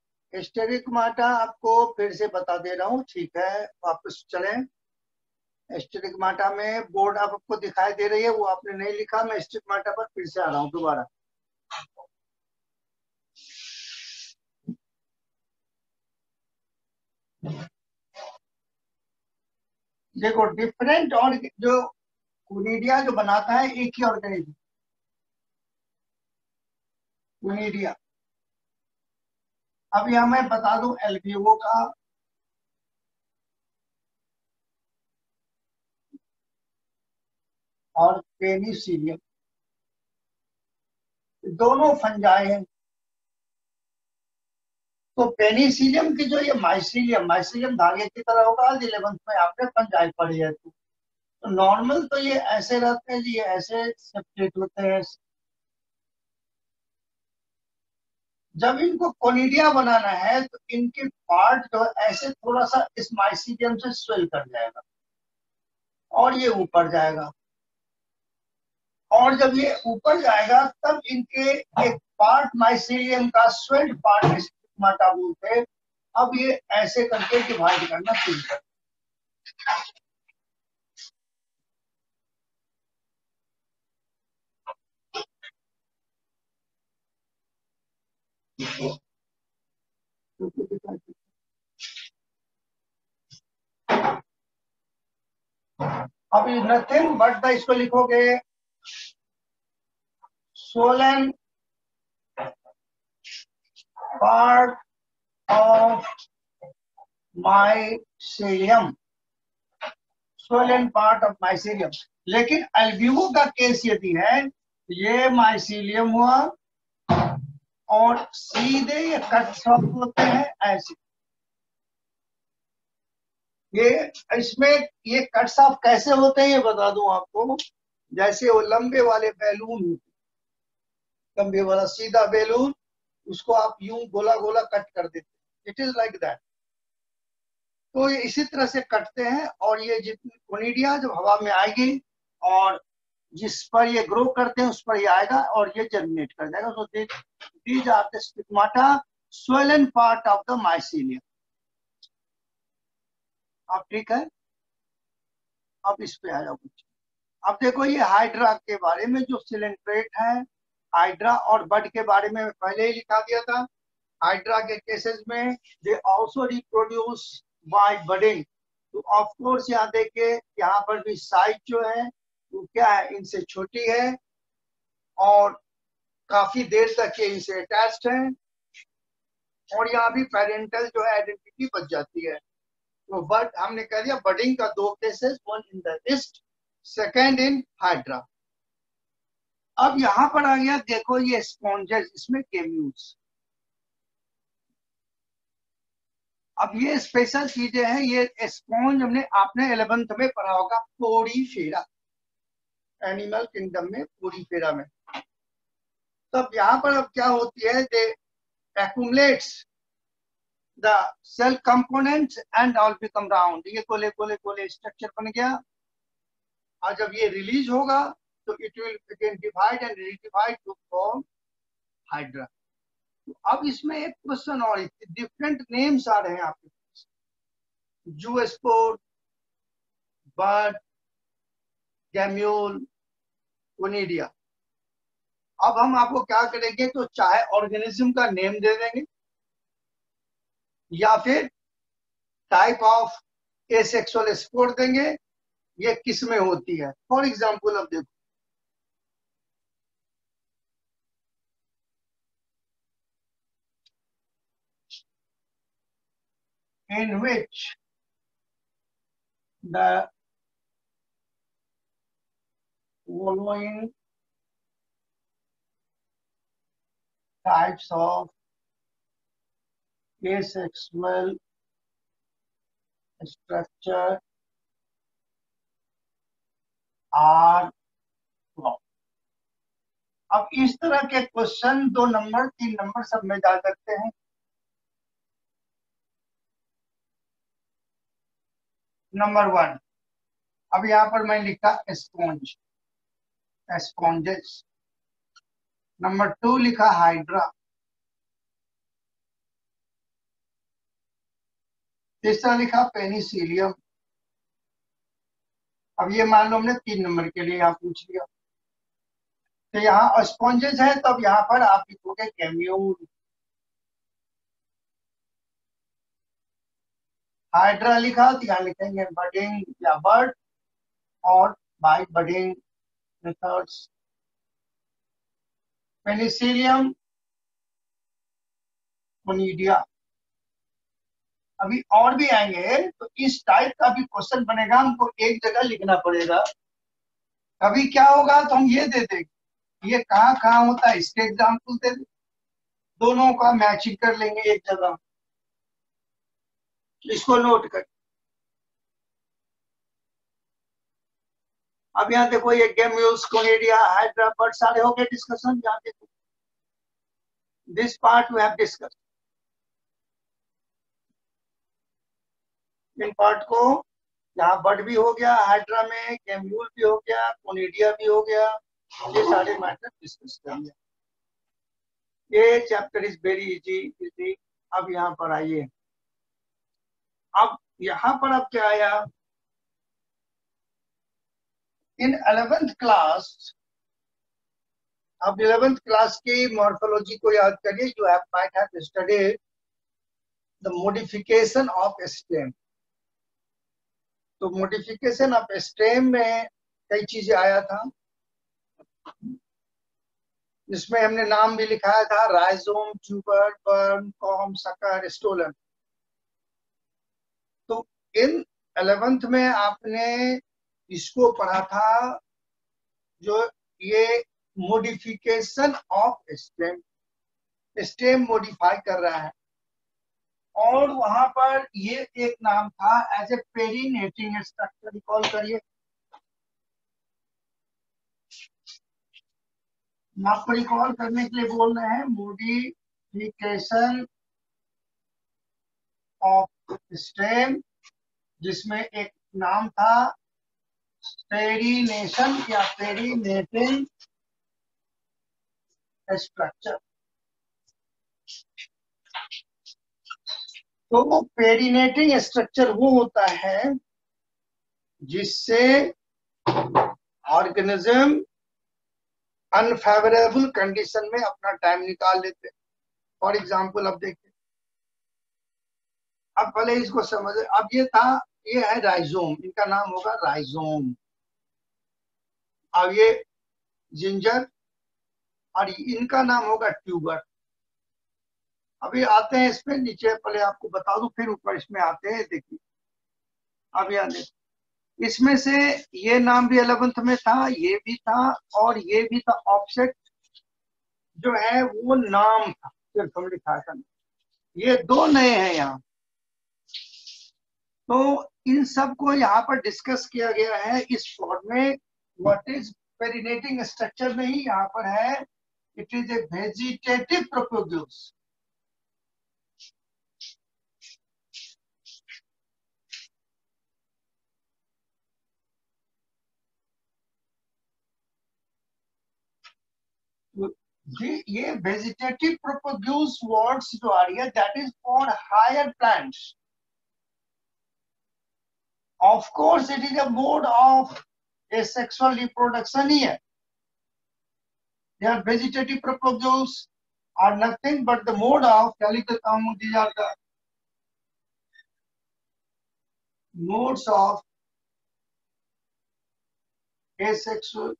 स्टेरिक माटा आपको फिर से बता दे रहा हूँ, ठीक है वापस चलें। स्टिग्माटा में बोर्ड आपको दिखाई दे रही है, वो आपने नहीं लिखा। मैं स्टिग्माटा पर फिर से आ रहा हूँ दोबारा। देखो डिफरेंट, और जो कोनिडिया जो बनाता है एक ही ऑर्गेनिज्म, कोनिडिया। अब यह मैं बता दूं एल्वियो का, और पेनिसिलियम, दोनों फंजाई हैं। तो पेनिसिलियम की जो ये माइसिलियम, माइसिलियम धागे की तरह होगा। आज 11th में आपने फंजाई पढ़ी है। तो नॉर्मल तो ये ऐसे रहते हैं जी, ये ऐसे सेपरेट होते हैं। जब इनको कोनिडिया बनाना है तो इनके पार्ट जो है ऐसे थोड़ा सा इस माइसिलियम से स्वेल कर जाएगा और ये ऊपर जाएगा। और जब ये ऊपर जाएगा तब इनके एक पार्ट माइसिलियम का स्वेल्ड पार्ट स्टिग्माटा बोलते हैं। अब ये ऐसे करके डिवाइड करना शुरू कर। अब नथिंग बट द, इसको लिखोगे swollen part of mycelium, swollen part of mycelium। लेकिन अल्ब्यूमो का केस यदि है, ये माइसीलियम हुआ और सीधे ये कट्स ऑफ होते हैं ऐसे। ये इसमें ये कट्स ऑफ कैसे होते हैं ये बता दूं आपको। जैसे वो लंबे वाले बैलून, लंबे वाला सीधा बैलून, उसको आप यूं गोला गोला कट कर देते हैं। It is like that. तो ये इसी तरह से कटते हैं। और ये जितनी कोनिडिया जब हवा में आएगी और जिस पर ये ग्रो करते हैं उस पर ये आएगा और ये जर्मिनेट कर जाएगा। So these are the stigmata, swollen part of the mycelium. अब ठीक है, अब इस पे आ जाओ कुछ। अब देखो ये हाइड्रा के बारे में जो सिलेंट्रेट है, हाइड्रा और बड के बारे में पहले ही लिखा दिया था। हाइड्रा के केसेस में they also reproduce by budding. तो ऑफ कोर्स यहाँ देखिए, यहाँ पर भी साइज जो है वो क्या है, इनसे छोटी है और काफी देर तक ये इनसे अटैच्ड है। और यहाँ भी पेरेंटल जो है आइडेंटिटी बच जाती है। तो बट हमने कह दिया बडिंग का दो cases, one in the yeast, second in hydra. अब यहां पर आ गया, देखो ये स्पॉन्जेस, इसमें केम्यूल्स। अब ये स्पेशल चीजें हैं। ये स्पॉन्ज हमने आपने 11th में पढ़ा होगा, पोरीफेरा, एनिमल किंगडम में पोरीफेरा में। तो अब यहाँ पर अब क्या होती है, they accumulates the cell components and all become round. ये गोले गोले गोले स्ट्रक्चर बन गया। और जब ये रिलीज होगा तो it will again divide and redivide to form hydra. तो अब इसमें एक क्वेश्चन और, डिफरेंट नेम्स आ रहे हैं आपके पास, जूस्पोर, बर्ड, गैम्यूल, कोनिडिया। अब हम आपको क्या करेंगे, तो चाहे ऑर्गेनिज्म का नेम दे देंगे या फिर टाइप ऑफ एसेक्सुअल स्पोर देंगे, ये किस में होती है। फॉर एग्जाम्पल अब देखो, in which the following types of asexual structure are found। अब इस तरह के क्वेश्चन 2 नंबर 3 नंबर सब में जा सकते हैं। नंबर 1, अब यहाँ पर मैं लिखा स्पॉन्ज, स्पॉन्जेस। नंबर 2 लिखा हाइड्रा। तीसरा लिखा पेनिसिलियम। अब ये मान लो हमने 3 नंबर के लिए यहाँ पूछ लिया, तो यहाँ स्पॉन्जेस है, तब यहाँ पर आप लिखोगे कैम्यूल। हाइड्रा लिखा तो यहाँ लिखेंगे बडिंग या बर्ड और by budding methods. Penicillium conidia. अभी और भी आएंगे, तो इस टाइप का भी क्वेश्चन बनेगा, हमको एक जगह लिखना पड़ेगा। कभी क्या होगा तो हम ये दे देंगे, ये कहाँ कहाँ होता है इसके एग्जाम्पल दे दें, दोनों का मैचिंग कर लेंगे एक जगह। इसको नोट कर। अब यहाँ देखो, ये गेम्यूल्स, कोनिडिया, हाइड्रा, बर्ड सारे हो गए डिस्कशन। यहाँ देखो, this part we have discuss. इन पार्ट को, यहाँ बर्ड भी हो गया, हाइड्रा में गेम्यूल भी हो गया, कोनिडिया भी हो गया, ये सारे मैटर डिस्कस कर लिया। ये चैप्टर इज वेरी इजी। अब यहाँ पर आइए, अब यहाँ पर अब क्या आया, इन 11th क्लास। अब 11th क्लास की मॉर्फोलॉजी को याद करिए। You have might have studied the modification of stem. तो मॉडिफिकेशन ऑफ स्टेम में कई चीजें आया था, जिसमें हमने नाम भी लिखाया था, rhizome, tuber, bulb, corm, sucker, stolon. तो इन 11th में आपने इसको पढ़ा था, जो ये modification of stem, stem modify कर रहा है। और वहां पर ये एक नाम था as a perennating structure, recall करिए। आपको रिकॉल करने के लिए बोल रहे हैं, मॉडिफिकेशन ऑफ स्टेम, जिसमें एक नाम था पेरिनेशन या पेरिनेटिंग स्ट्रक्चर। तो पेरिनेटिंग स्ट्रक्चर वो होता है जिससे ऑर्गेनिज्म अनफेवरेबल कंडीशन में अपना टाइम निकाल लेते हैं। फॉर एग्जाम्पल, अब देखिए, अब पहले इसको समझे। अब ये था, ये है राइजोम, इनका नाम होगा राइजोम। अब ये जिंजर, और इनका नाम होगा ट्यूबर। अभी आते हैं इसमें नीचे, पहले आपको बता दूं फिर ऊपर इसमें आते हैं। देखिए, अब यहाँ देखिए, इसमें से ये नाम भी 11th में था, ये भी था, और ये भी था। ऑफसेट जो है वो नाम था, सिर्फ हम लिखा था, ये दो नए हैं यहाँ। तो इन सब को यहाँ पर डिस्कस किया गया है इस फॉर्म में। व्हाट इज पेरिनेटिंग स्ट्रक्चर में ही यहाँ पर है, it is a vegetative propagules. ये वेजिटेटिव प्रोपोगेस वर्ड्स जो आ रही है, that is for higher plants. Of course it is a mode of asexual reproduction ही है। They are vegetative propagules are nothing but the mode of, क्या लिखते हैं, these are the modes of asexual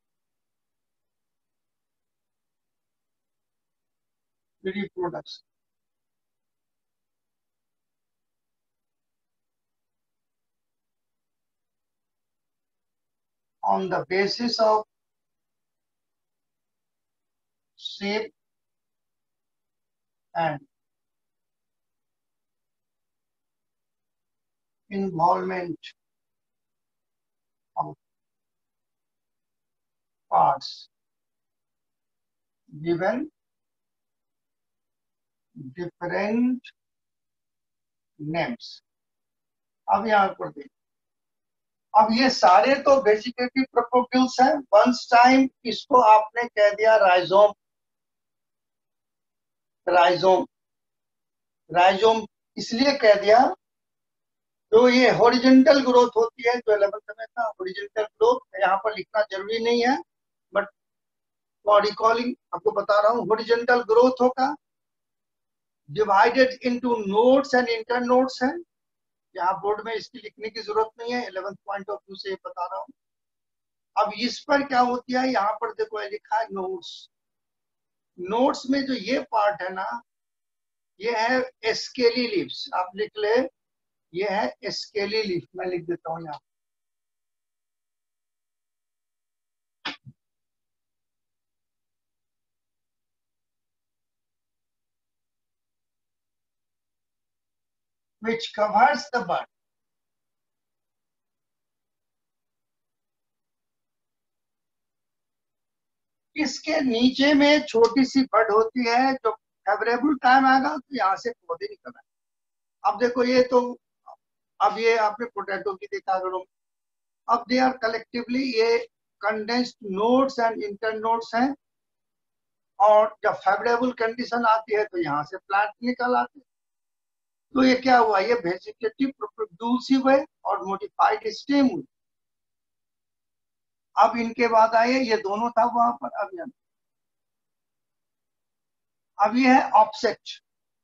reproduction. On the basis of shape and involvement of parts given different names. अब यहाँ पर देखिए, अब ये सारे तो वेजिटेटिव प्रोपोगेल्स हैं। वंस टाइम इसको आपने कह दिया राइजोम। राइजोम, राइजोम इसलिए कह दिया, तो ये हॉरिजॉन्टल ग्रोथ होती है, जो 11th में था हॉरिजॉन्टल ग्रोथ, यहाँ पर लिखना जरूरी नहीं है, बट फॉर रिकॉलिंग आपको बता रहा हूँ। हॉरिजॉन्टल ग्रोथ होगा, divided into nodes and internodes है। यहाँ बोर्ड में इसकी लिखने की जरूरत नहीं है, 11th पॉइंट ऑफ व्यू से बता रहा हूँ। अब इस पर क्या होती है, यहाँ पर देखो लिखा है नोड्स। नोड्स में जो ये पार्ट है ना, ये है स्केली लीव्स, आप लिख ले, ये है स्केली लीफ। मैं लिख देता हूँ यहाँ, which covers the bud। इसके नीचे में छोटी सी बड होती है, जो फेवरेबल टाइम आएगा तो यहाँ से पौधे निकल आए। अब देखो ये तो, अब ये आपने पोटैटो की देखा करो, अब दे आर कलेक्टिवली ये condensed nodes and internodes हैं, और जब फेवरेबल कंडीशन आती है तो यहाँ से प्लांट निकल आते हैं। तो ये क्या हुआ, ये वेजिटेटिव प्रोड्यूसिव है और मॉडिफाइड स्टेम हुई। अब इनके बाद आए, ये दोनों था वहां पर, अब ये है ऑफसेट।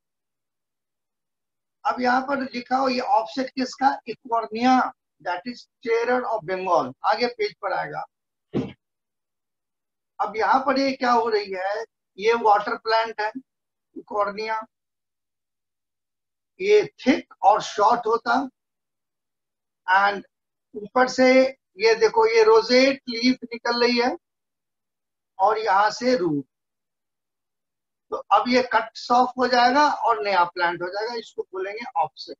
अब यहाँ पर लिखा हो ये ऑफसेट किसका, eichhornia, that is terror of Bengal. आगे पेज पर आएगा। अब यहाँ पर ये क्या हो रही है, ये वाटर प्लांट है इक्वर्निया, ये थिक और शॉर्ट होता, एंड ऊपर से ये देखो ये रोजेट लीफ निकल रही है, और यहाँ से रूट। तो अब ये कट ऑफ हो जाएगा और नया प्लांट हो जाएगा, इसको बोलेंगे ऑफसेट।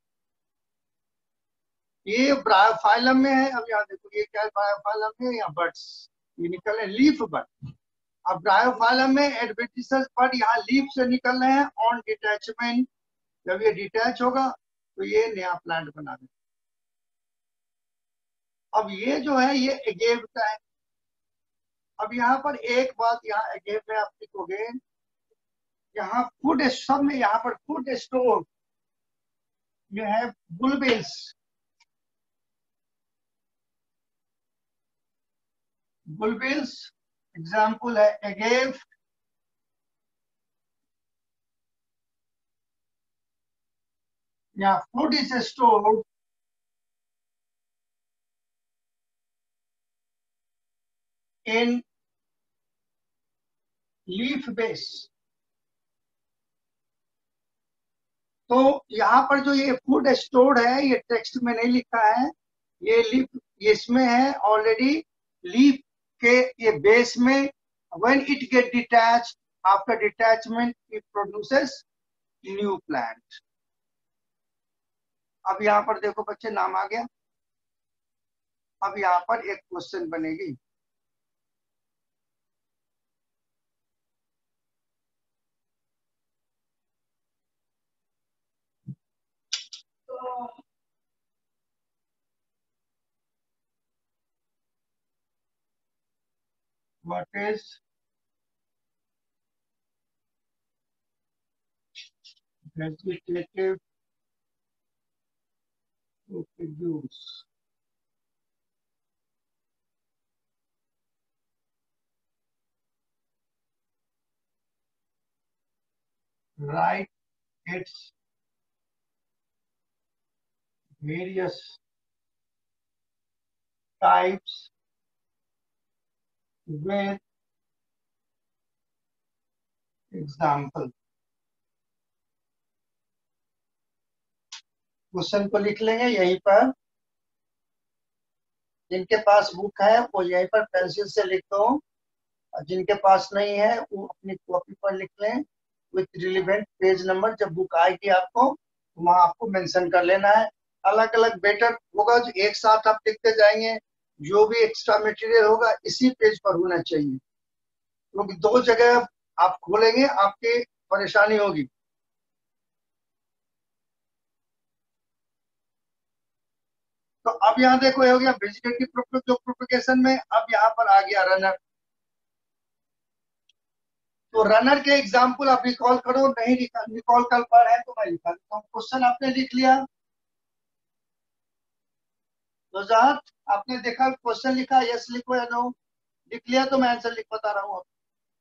ये ब्रायोफाइलम में है। अब यहाँ देखो ये क्या है, ब्रायोफाइलम में यहाँ बर्ड्स ये निकल रहे हैं, लीफ बर्ड। अब ब्रायोफाइलम में एडवेंटिसस बर्ड यहाँ लीफ से निकल रहे हैं ऑन डिटैचमेंट। जब ये डिटैच होगा तो ये नया प्लांट बना देगा। अब ये जो है ये एगेव का है। अब यहाँ पर एक बात, यहाँ एगेव में आप लिखोगे, यहाँ फूड सब में, यहाँ पर फूड स्टोर ये है बुलबिल्स। बुलबिल्स एग्जाम्पल है एगेव, या food is stored in leaf base. तो यहाँ पर जो ये फूड स्टोर्ड है, ये टेक्स्ट में नहीं लिखा है, ये लीफ इसमें है ऑलरेडी, लीफ के ये बेस में। When it get detached, after detachment it produces new plant. अब यहाँ पर देखो बच्चे, नाम आ गया। अब यहाँ पर एक क्वेश्चन बनेगी, what is vegetative to produce write its various types with example. Question को लिख लेंगे यहीं पर, जिनके पास बुक है वो यहीं पर पेंसिल से लिख दो, और जिनके पास नहीं है वो अपनी कॉपी पर लिख लें विथ रिलीवेंट पेज नंबर। जब बुक आएगी आपको तो वहां आपको मेंशन कर लेना है। अलग अलग बेटर होगा, जो एक साथ आप लिखते जाएंगे, जो भी एक्स्ट्रा मटेरियल होगा इसी पेज पर होना चाहिए, क्योंकि दो जगह आप खोलेंगे आपकी परेशानी होगी। तो अब यहाँ देखो ये हो गया वेजिटेटिव जो प्रोपगेशन में। अब यहाँ पर आ गया रनर। तो रनर के एग्जाम्पल आप रिकॉल करो, नहीं रिकॉल कर पा रहे हैं तो मैं लिखा देता हूँ। क्वेश्चन आपने लिख लिया, वजाहत, आपने देखा क्वेश्चन लिखा, यस लिखो या नो? लिख लिया तो मैं आंसर लिख बता रहा हूँ।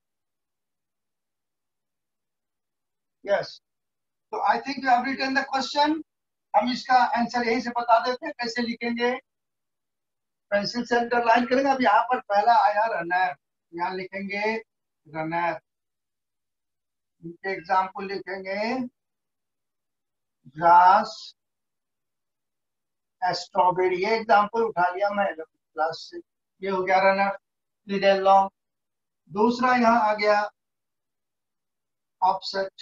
यस, तो I think you have written the question. हम इसका आंसर यहीं से बता देते हैं कैसे लिखेंगे। पेंसिल से अंडरलाइन करेंगे। अब यहाँ पर पहला आया रनर, यहाँ लिखेंगे रनर। इनके एग्जाम्पल लिखेंगे ग्रास, स्ट्रॉबेरी। ये एग्जाम्पल उठा लिया मैं क्लास से। ये हो गया रनर, लिटिल लॉन्ग। दूसरा यहाँ आ गया ऑफसेट।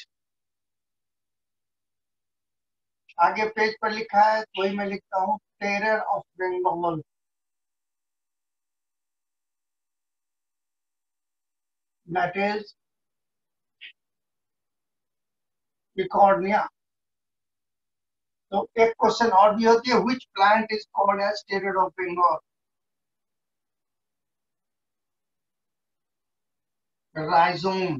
आगे पेज पर लिखा है तो वही मैं लिखता हूँ, terror of Bengal. That is eichhornia. तो एक क्वेश्चन और भी होती है, which plant is called as terror of Bengal? Rhizome.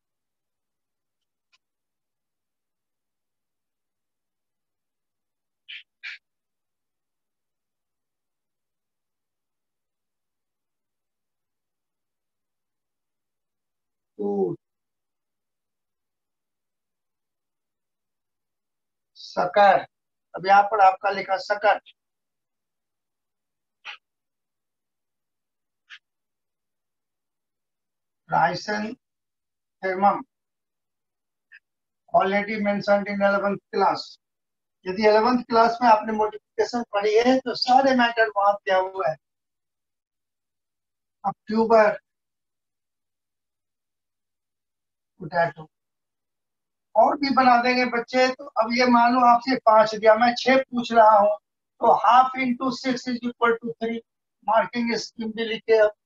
तो सकर, अब यहाँ पर आपका लिखा sucker. Chrysanthemum, already mentioned in 11th class. यदि 11th क्लास में आपने मॉडिफिकेशन पढ़ी है तो सारे मैटर वहां दिया हुआ है। अक्टूबर, पोटैटो, और भी बना देंगे बच्चे। तो अब ये मान लो आपसे 5 दिया, मैं 6 पूछ रहा हूँ, तो half into 6 is equal to 3। Marking scheme भी लिखे। अब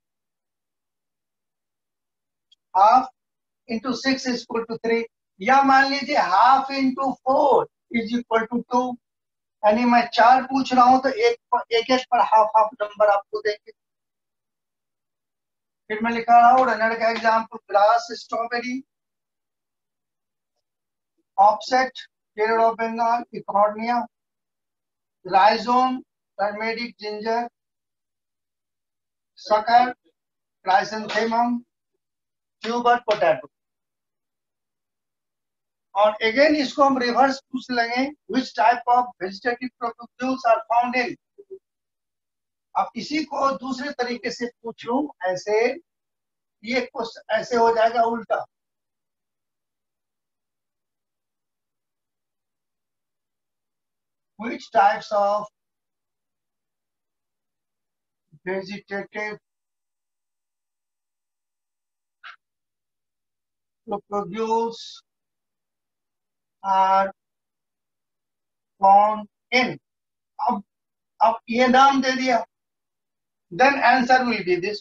half into 6 is equal to 3, या मान लीजिए half into 4 is equal to 2। यानी मैं 4 पूछ रहा हूँ तो एक एक पर हाफ हाफ नंबर आपको देंगे। फिर मैं लिखा रहा हूँ रनर का example, grass, strawberry, offset, terror of Bengal, eichhornia, rhizome, turmeric, ginger, sucker, chrysanthemum, tuber, potato. और अगेन इसको हम रिवर्स पूछ लेंगे, which type of vegetative produce are found in. अब इसी को दूसरे तरीके से पूछ लूं ऐसे, ये क्वेश्चन ऐसे हो जाएगा उल्टा। Which types of vegetative produce are found in। अब अब ये नाम दे दिया, then answer will be this.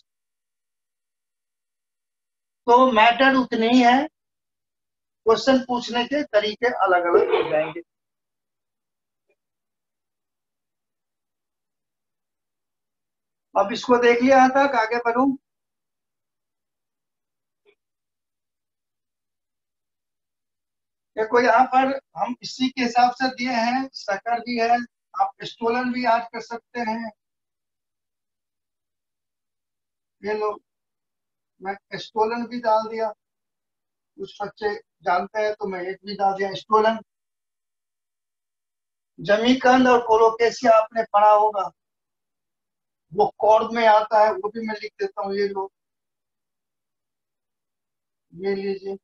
तो मैटर उतने ही है, क्वेश्चन पूछने के तरीके अलग अलग हो जाएंगे। अब इसको देख लिया यहाँ तक, आगे बढ़ूं। देखो यहाँ पर हम इसी के हिसाब से दिए हैं, शक्कर भी है, आप स्टोलन भी याद कर सकते हैं। ये लो, मैं स्टोलन भी डाल दिया, कुछ बच्चे जानते हैं तो मैं एक भी डाल दिया स्टोलन। जमीकंद और कोलोकेशिया आपने पढ़ा होगा, वो कॉर्ड में आता है, वो भी मैं लिख देता हूँ। ये लो, ये लीजिए।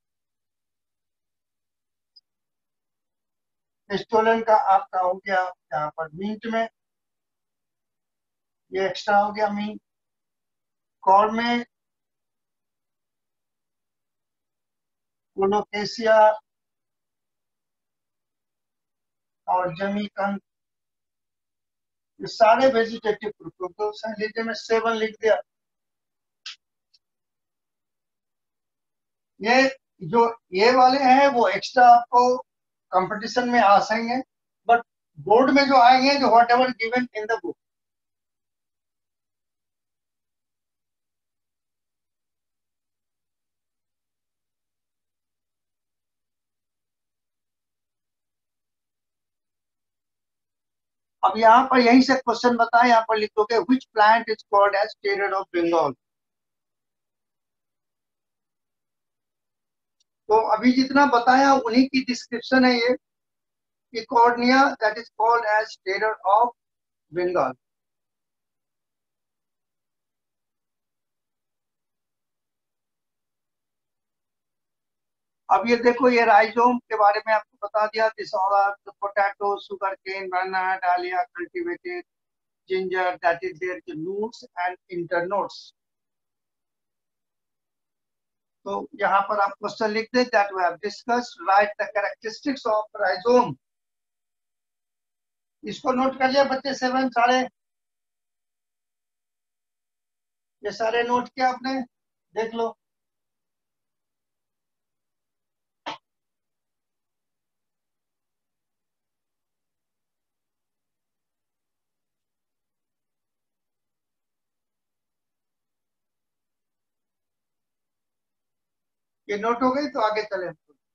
स्टोलन का आपका हो गया यहाँ पर मिंट में, ये एक्स्ट्रा हो गया मिंट। कॉर्ड में कोलोकेशिया और जमीकंद, ये सारे वेजिटेटिव प्रोड्यूस हैं। लीजिए मैं 7 लिख दिया। ये जो ये वाले हैं वो एक्स्ट्रा आपको कंपटीशन में आ सकेंगे, बट बोर्ड में जो आएंगे, जो whatever given in the book. अब यहाँ पर यहीं से क्वेश्चन बताएं, यहाँ पर लिखोगे which plant is called as terror of Bengal. तो अभी जितना बताया उन्हीं की डिस्क्रिप्शन है ये, कि cornea that is called as terror of Bengal. अब ये देखो, ये राइजोम के बारे में आपको बता दिया। This all are the potato, sugar cane, banana, dahlia, cultivated ginger, that is their roots and internodes। तो यहाँ पर आप क्वेश्चन लिख दें, that we have discussed, write the characteristics of rhizome। इसको नोट कर लिया बच्चे, 7 सारे, ये सारे नोट किया आपने, देख लो। ये नोट हो गई तो आगे चले।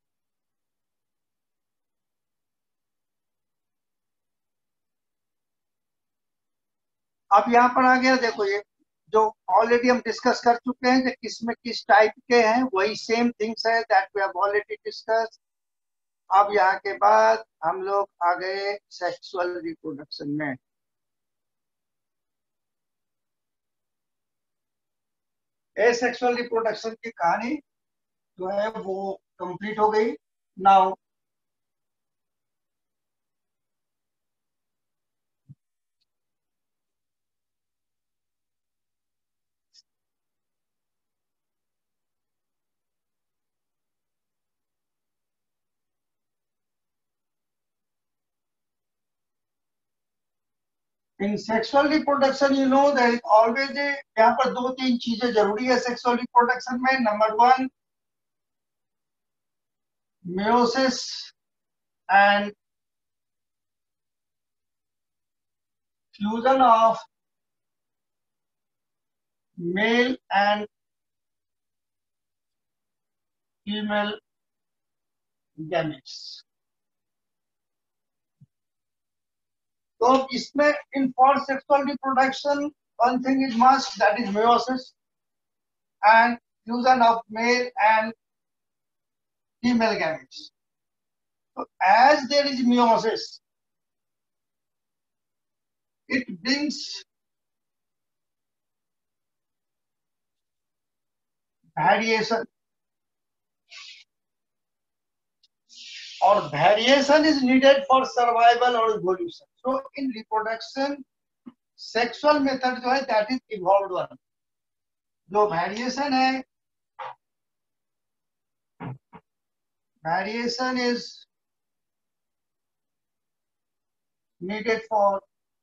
अब यहाँ पर आ गया, देखो ये जो ऑलरेडी हम डिस्कस कर चुके हैं कि किसमें किस टाइप के हैं, वही सेम थिंग्स है that we have already discuss. अब यहाँ के बाद हम लोग आ गए सेक्सुअल रिप्रोडक्शन में। एसेक्सुअल रिप्रोडक्शन की कहानी जो है वो कंप्लीट हो गई। Now in sexual reproduction you know there is always a, यहाँ पर दो तीन चीजें जरूरी है सेक्सुअल रिप्रोडक्शन में। Number one, meiosis and fusion of male and female gametes। तो इसमें in for sexual reproduction one thing is must, that is meiosis and fusion of male and female gametes। So as there is meiosis, it brings variation, or variation is needed for survival or evolution। So in reproduction, sexual method जो है that is evolved one। जो variation है, variation is needed for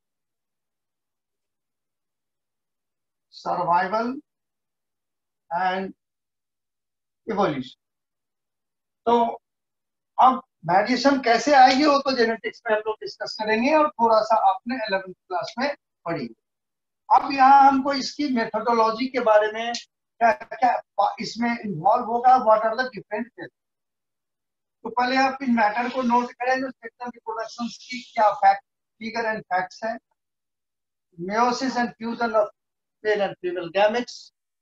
survival and evolution। तो अब variation कैसे आएगी वो तो जेनेटिक्स में हम लोग डिस्कस करेंगे, और थोड़ा सा आपने 11th क्लास में पढ़ी। अब यहाँ हमको इसकी मेथोडोलॉजी के बारे में क्या क्या इसमें इन्वॉल्व होगा, व्हाट आर द डिफरेंट। तो पहले आप इन मैटर को नोट करें, जो सेक्सुअल रिप्रोडक्शन की क्या फैक्ट, फिगर एंड फैक्ट्स है। meiosis and fusion of male and female gametes,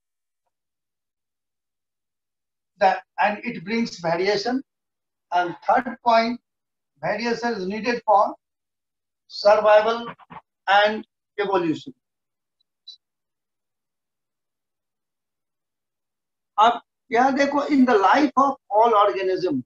that and it brings variation। And third point, variation is needed for survival and evolution। अब यहाँ देखो, in the life of all organism,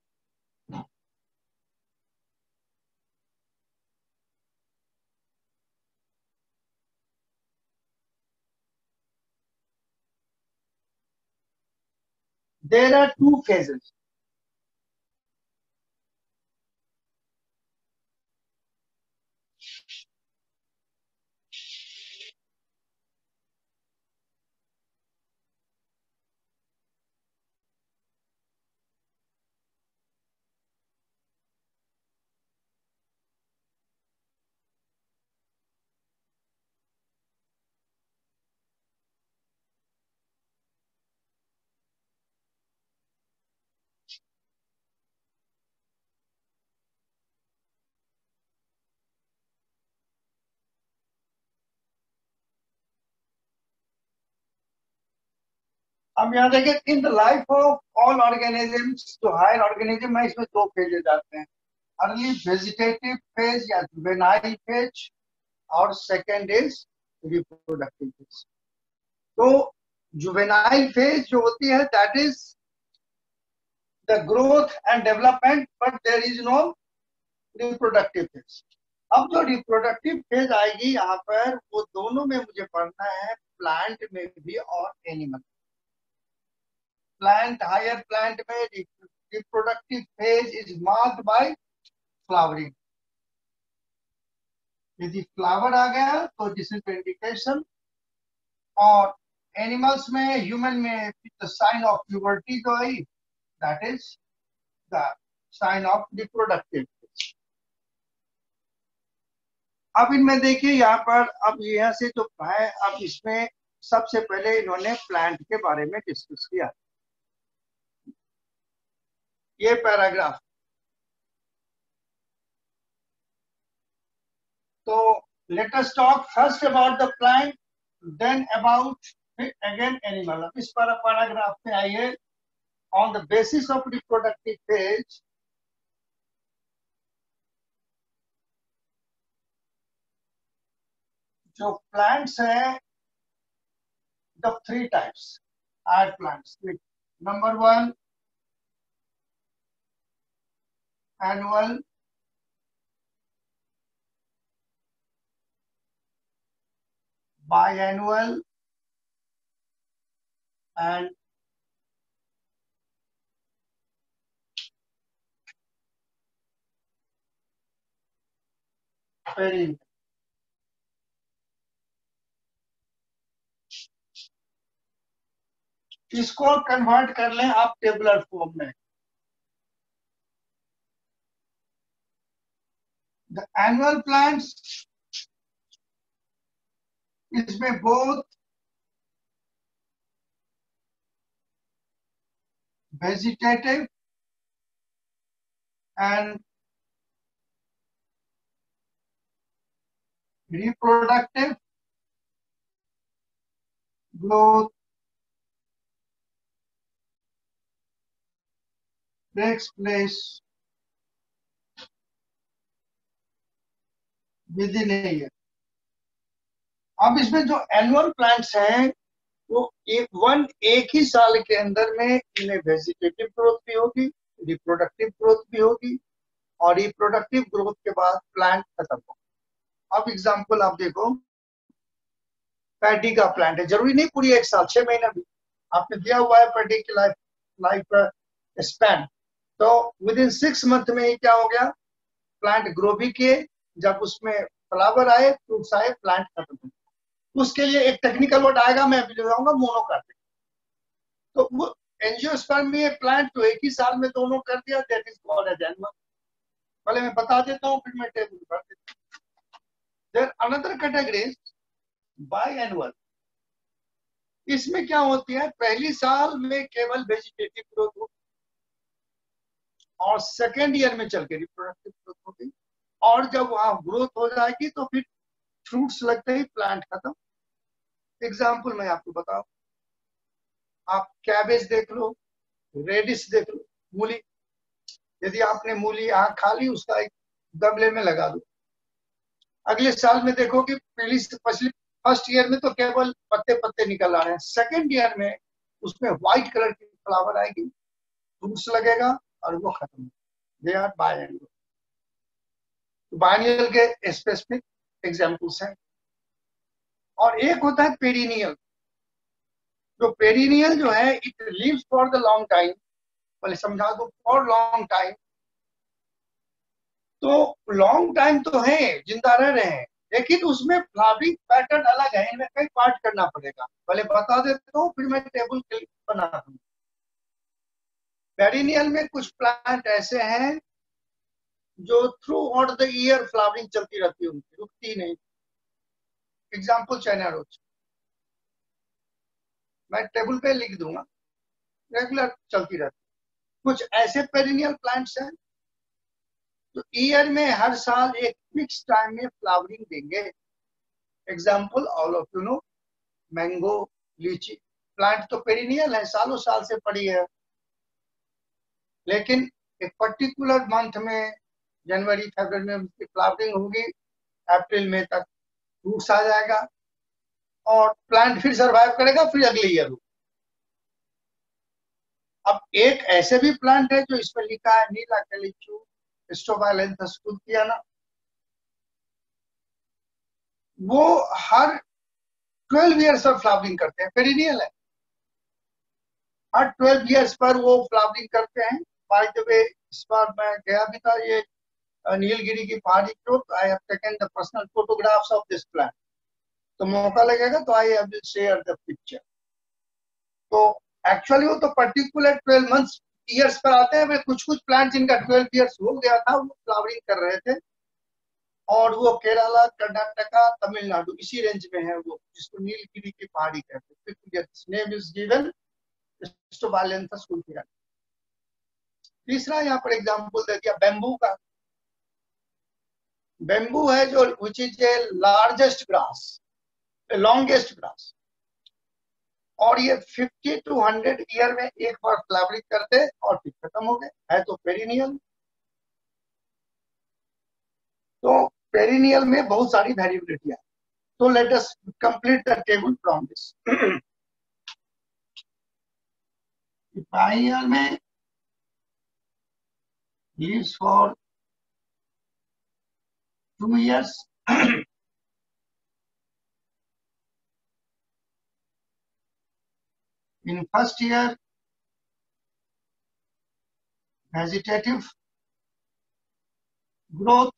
there are two phases. अब यहाँ देखिए, in the life of all organisms, जो higher organism है, इसमें दो फेजेज आते हैं, अर्ली वेजिटेटिव फेज या जुवेनाइल फेज, और सेकेंड इज रिप्रोडक्टिव फेज। तो जुवेनाइल फेज जो होती है, that is the growth and development, but there is no reproductive phase. अब जो रिप्रोडक्टिव फेज आएगी यहाँ पर, वो दोनों में मुझे पढ़ना है, प्लांट में भी और एनिमल। प्लांट, हायर प्लांट में reproductive phase is marked by flowering. यदि फ्लावर आ गया तो दिस इज इंडिकेशन। और एनिमल्स में, ह्यूमन में, द साइन ऑफ प्यूबर्टी जो है, that is the sign of reproductive phase. अब इनमें देखिए यहाँ पर, अब यहाँ से जो है, अब इसमें सबसे पहले इन्होंने प्लांट के बारे में डिस्कस किया, ये पैराग्राफ। तो let us talk first about the plant, then about again animal. अब इस पैराग्राफ में आइए, on the basis of reproductive phase, जो प्लांट्स हैं, the three types are plants. Number one, annual, biannual, and perennial। इसको convert कर लें आप टेबुलर फॉर्म में। द एनुअल प्लांट्स, इसमें both vegetative and reproductive growth takes place within a year। अब इसमें जो एनुअल प्लांट्स हैं, वो एक ही साल के अंदर में इनमें वेजिटेटिव ग्रोथ भी होगी, रिप्रोडक्टिव ग्रोथ भी होगी, और रिप्रोडक्टिव ग्रोथ के बाद प्लांट खत्म होगा। अब एग्जांपल आप देखो, पैडी का प्लांट है, जरूरी नहीं पूरी एक साल, 6 महीना भी आपने दिया हुआ है पैडी की लाइफ स्पैन। तो विद इन 6 मंथ में ही क्या हो गया, प्लांट ग्रो भी किए, जब उसमें फ्लावर आए, फ्रूट्स आए, प्लांट खत्म हो। उसके लिए एक टेक्निकल वर्ड आएगा, मैं अभी लगाऊंगा, मोनोकार्पिक। तो वो एंजियोस्पर्म में प्लांट तो एक ही साल में दोनों कर दिया, that is called as annual. पहले मैं बता देता हूँ, फिर मैं टेबल कर देता हूँ। There another category biannual. इसमें क्या होती है, पहली साल में केवल वेजिटेटिव ग्रोथ होगी, और सेकेंड ईयर में चल के रिप्रोडक्टिव ग्रोथ होगी, और जब वहां ग्रोथ हो जाएगी तो फिर फ्रूट्स लगते ही प्लांट खत्म। एग्जाम्पल मैं आपको बताऊं, आप कैबेज देख लो, रेडिश देख लो, मूली। यदि आपने मूली यहाँ खा ली, उसका एक गमले में लगा दो, अगले साल में देखो कि फर्स्ट ईयर में तो केवल पत्ते पत्ते निकल आ रहे हैं, सेकेंड ईयर में उसमें व्हाइट कलर की फ्लावर आएगी, फ्रूट्स लगेगा, और वो खत्म। They are बायएनुअल। बायएनुअल के स्पेसिफिक एग्जाम्पल्स हैं। और एक होता है पेरिनियल। जो पेरिनियल जो है, it lives for the long time. पहले समझा दो, फॉर लॉन्ग टाइम। तो लॉन्ग टाइम तो है, जिंदा रह रहे हैं, लेकिन उसमें फ्लावरिंग पैटर्न अलग है, इनमें कई पार्ट करना पड़ेगा। पहले बता देता हूँ, फिर मैं टेबल बना दूँ। पेरिनियल में कुछ प्लांट ऐसे हैं जो throughout the year flowering चलती रहती है, उनकी रुकती नहीं। एग्जाम्पल चाइना रोज, मैं टेबल पे लिख दूंगा, रेगुलर चलती रहती। कुछ ऐसे पेरिनियल प्लांट्स हैं जो ईयर में हर साल एक फिक्स टाइम में फ्लावरिंग देंगे। Example all of you know, mango, litchi. Plant तो पेरिनियल है, सालों साल से पड़ी है, लेकिन एक पर्टिकुलर मंथ में, जनवरी फरवरी में उसकी फ्लावरिंग होगी, अप्रैल मई तक फ्रूट्स आ जाएगा और प्लांट फिर सर्वाइव करेगा, फिर अगले ईयर होगा। अब एक ऐसे भी प्लांट है जो इसमें लिखा है नीला कैलिचू स्ट्रोबाइलेंथस कुल्थियाना, वो हर 12 ईयर्स पर फ्लावरिंग करते हैं, पेरिनियल है, हर 12 ईयर्स पर वो फ्लावरिंग करते हैं। बाय द वे, इस बार मैं गया भी था ये नीलगिरी की पहाड़ी को, I have taken the personal photographs of this plant, तो मौका लगेगा तो I will share the picture. तो एक्चुअली वो तो पर्टिकुलर 12 मंथ्स ईयर्स पर आते हैं, कुछ कुछ प्लांट जिनका 12 ईयर्स हो गया था वो फ्लावरिंग कर रहे थे, और वो केरला, कर्नाटका, तमिलनाडु इसी रेंज में है, वो जिसको नीलगिरी की पहाड़ी कहते हैं। Name is given strobilanthes kunthiana. तीसरा यहाँ पर एग्जांपल दे दिया बेम्बू का। बेम्बू है जो which is a largest grass, longest grass, और ये 50 to 100 ईयर में एक बार फ्लावरिंग करते और फिर खत्म हो गए, है तो पेरिनियल। तो पेरिनियल में बहुत सारी वेरिएबिलिटी है। तो let us complete the table from this. बाइयर में lives for 2 years, in first year vegetative growth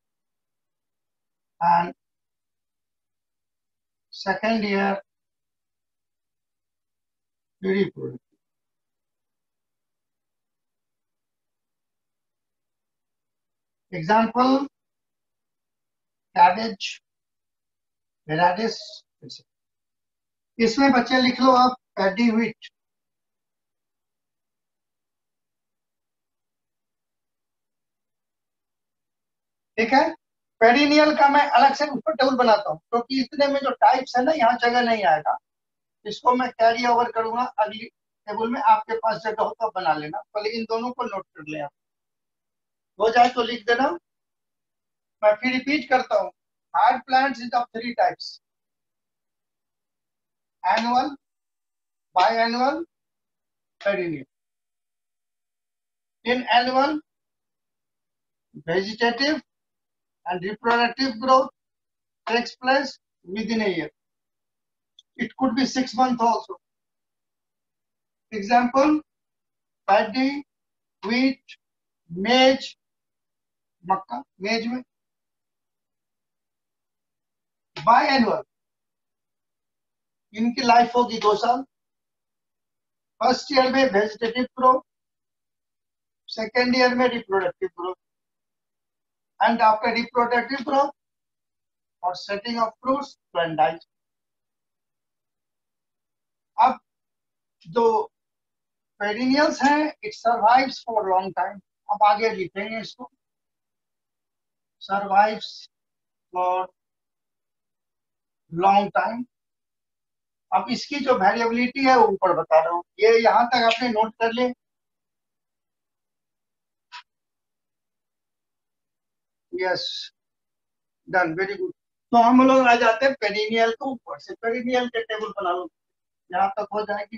and second year reproductive. Example, cabbage, radish। इसमें बच्चे लिख लो आप पैडी व्हीट। ठीक है, पेरिनियल का मैं अलग से ऊपर टेबल बनाता हूँ, क्योंकि इतने में जो टाइप्स है ना, यहाँ जगह नहीं आएगा, इसको मैं कैरी ओवर करूंगा अगली टेबल में। आपके पास जगह हो तो बना लेना, पहले इन दोनों को नोट कर ले आप, हो जाए तो लिख देना। मैं फिर रिपीट करता हूँ, hard plants is of 3 types, annual, biannual, perennial. In annual, vegetative and reproductive growth takes place within a year. It could be 6 months also. Example, paddy, wheat, maize, मक्का, मेज में। बायएनुअल, इनकी life होगी 2 साल। First year में vegetative growth, second year में reproductive growth, and after reproductive growth और setting of fruits to end dies. अब जो पेरिनियल्स हैं, it survives for long time. अब आगे लिखेंगे इसको, सर्वाइव्स फॉर लॉन्ग टाइम। अब इसकी जो वेरिएबिलिटी है वो ऊपर बता रहा हूँ, ये यहाँ तक आपने नोट कर ले। Yes, done, very good. तो हम लोग आ जाते हैं पेरिनियल के ऊपर से, पेरिनियल के टेबल बना लो, यहाँ तक हो जाएगी।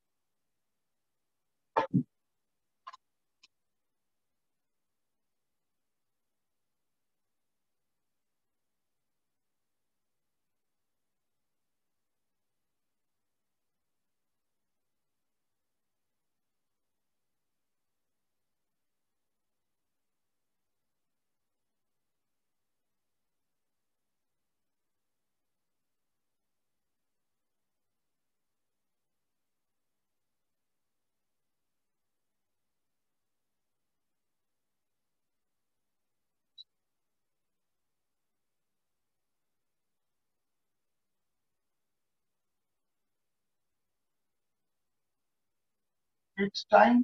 It's time,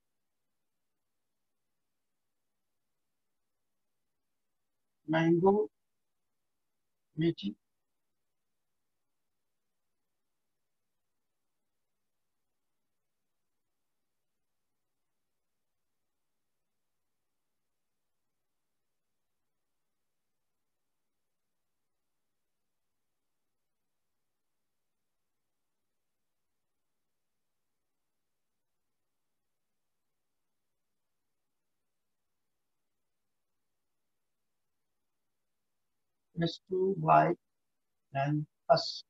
mango, litchi. is to Y and us.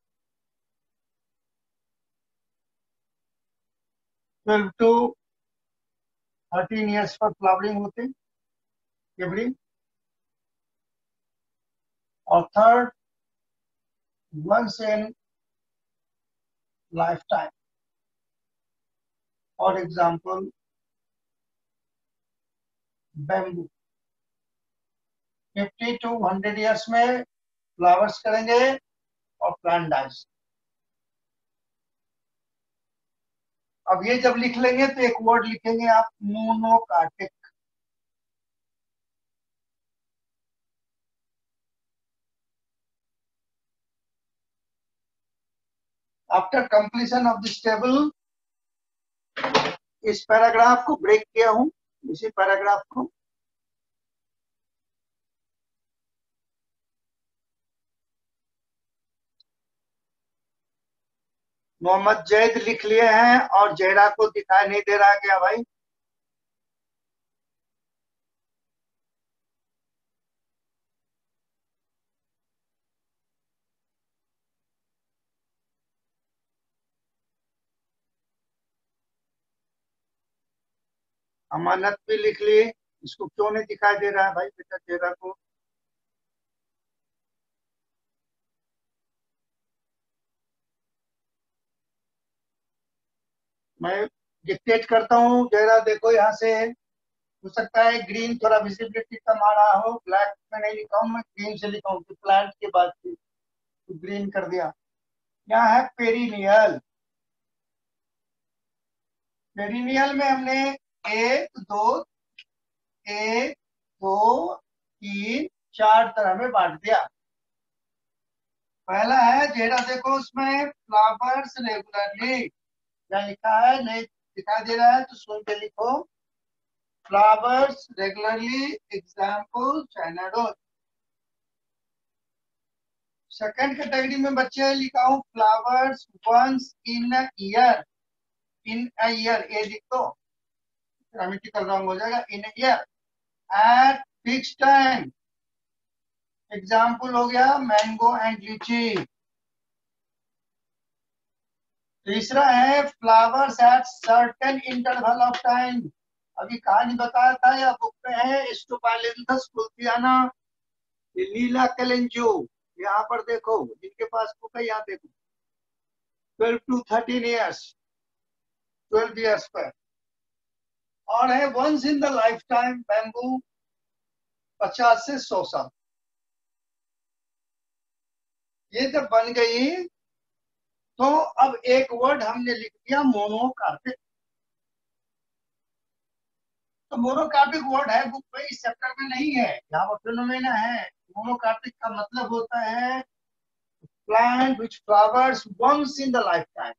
12 to 13 years पर फ्लावरिंग होते हैं एवरी, और third once in lifetime. For example, bamboo 50 to 100 years में फ्लावर्स करेंगे और प्लांट डाइज। अब ये जब लिख लेंगे तो एक वर्ड लिखेंगे आप, monocarpic. After completion of this table, इस पैराग्राफ को ब्रेक किया हूं, इसी पैराग्राफ को मोहम्मद जैद लिख लिए हैं और जहरा को दिखाई नहीं दे रहा क्या भाई? अमानत भी लिख ली, इसको क्यों नहीं दिखाई दे रहा है भाई बेटा जहरा को? मैं डिक्टेट करता हूँ, जहरा देखो यहाँ से, हो सकता है ग्रीन थोड़ा विजिबिलिटी कम आ रहा हो, ब्लैक में नहीं लिखा हूँ, मैं ग्रीन से लिखा हूँ, प्लांट की बात की तो ग्रीन कर दिया। यहाँ है पेरिनियल। पेरिनियल में हमने एक दो तीन चार तरह में बांट दिया। पहला है जेड़ा, देखो उसमें फ्लावर्स रेगुलरली, क्या लिखा है नहीं दिखाई दे रहा है तो सुन के लिखो, flowers regularly, example China rose. Second category में बच्चे लिखा हूं, flowers once in a year. In a year ये लिख दो, ग्रामेटिकल रॉन्ग हो जाएगा, in a year, at fix time. Example हो गया मैंगो एंड लीची। तीसरा है flowers at certain interval of time. अभी कहानी बताया था या बुक में है, स्टोपालिंथस फुल्फियाना, लीला कैलेंजो। यहाँ पर देखो, जिनके पास बुक है यहाँ देखो, 12 to 13 ईयर्स, 12 ईयर्स पर। और है once in the life time bamboo, 50 से 100 साल। ये जब बन गई तो अब एक वर्ड हमने लिख दिया मोनोकार्पिक। तो मोनोकार्पिक वर्ड है बुक में, इस चैप्टर में नहीं है, यहाँ पर फिनोमेना है। मोनोकार्पिक का मतलब होता है plant which flowers once in the life time.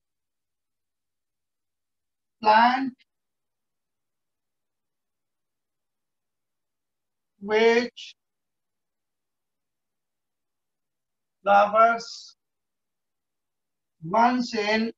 Plant which flowers once in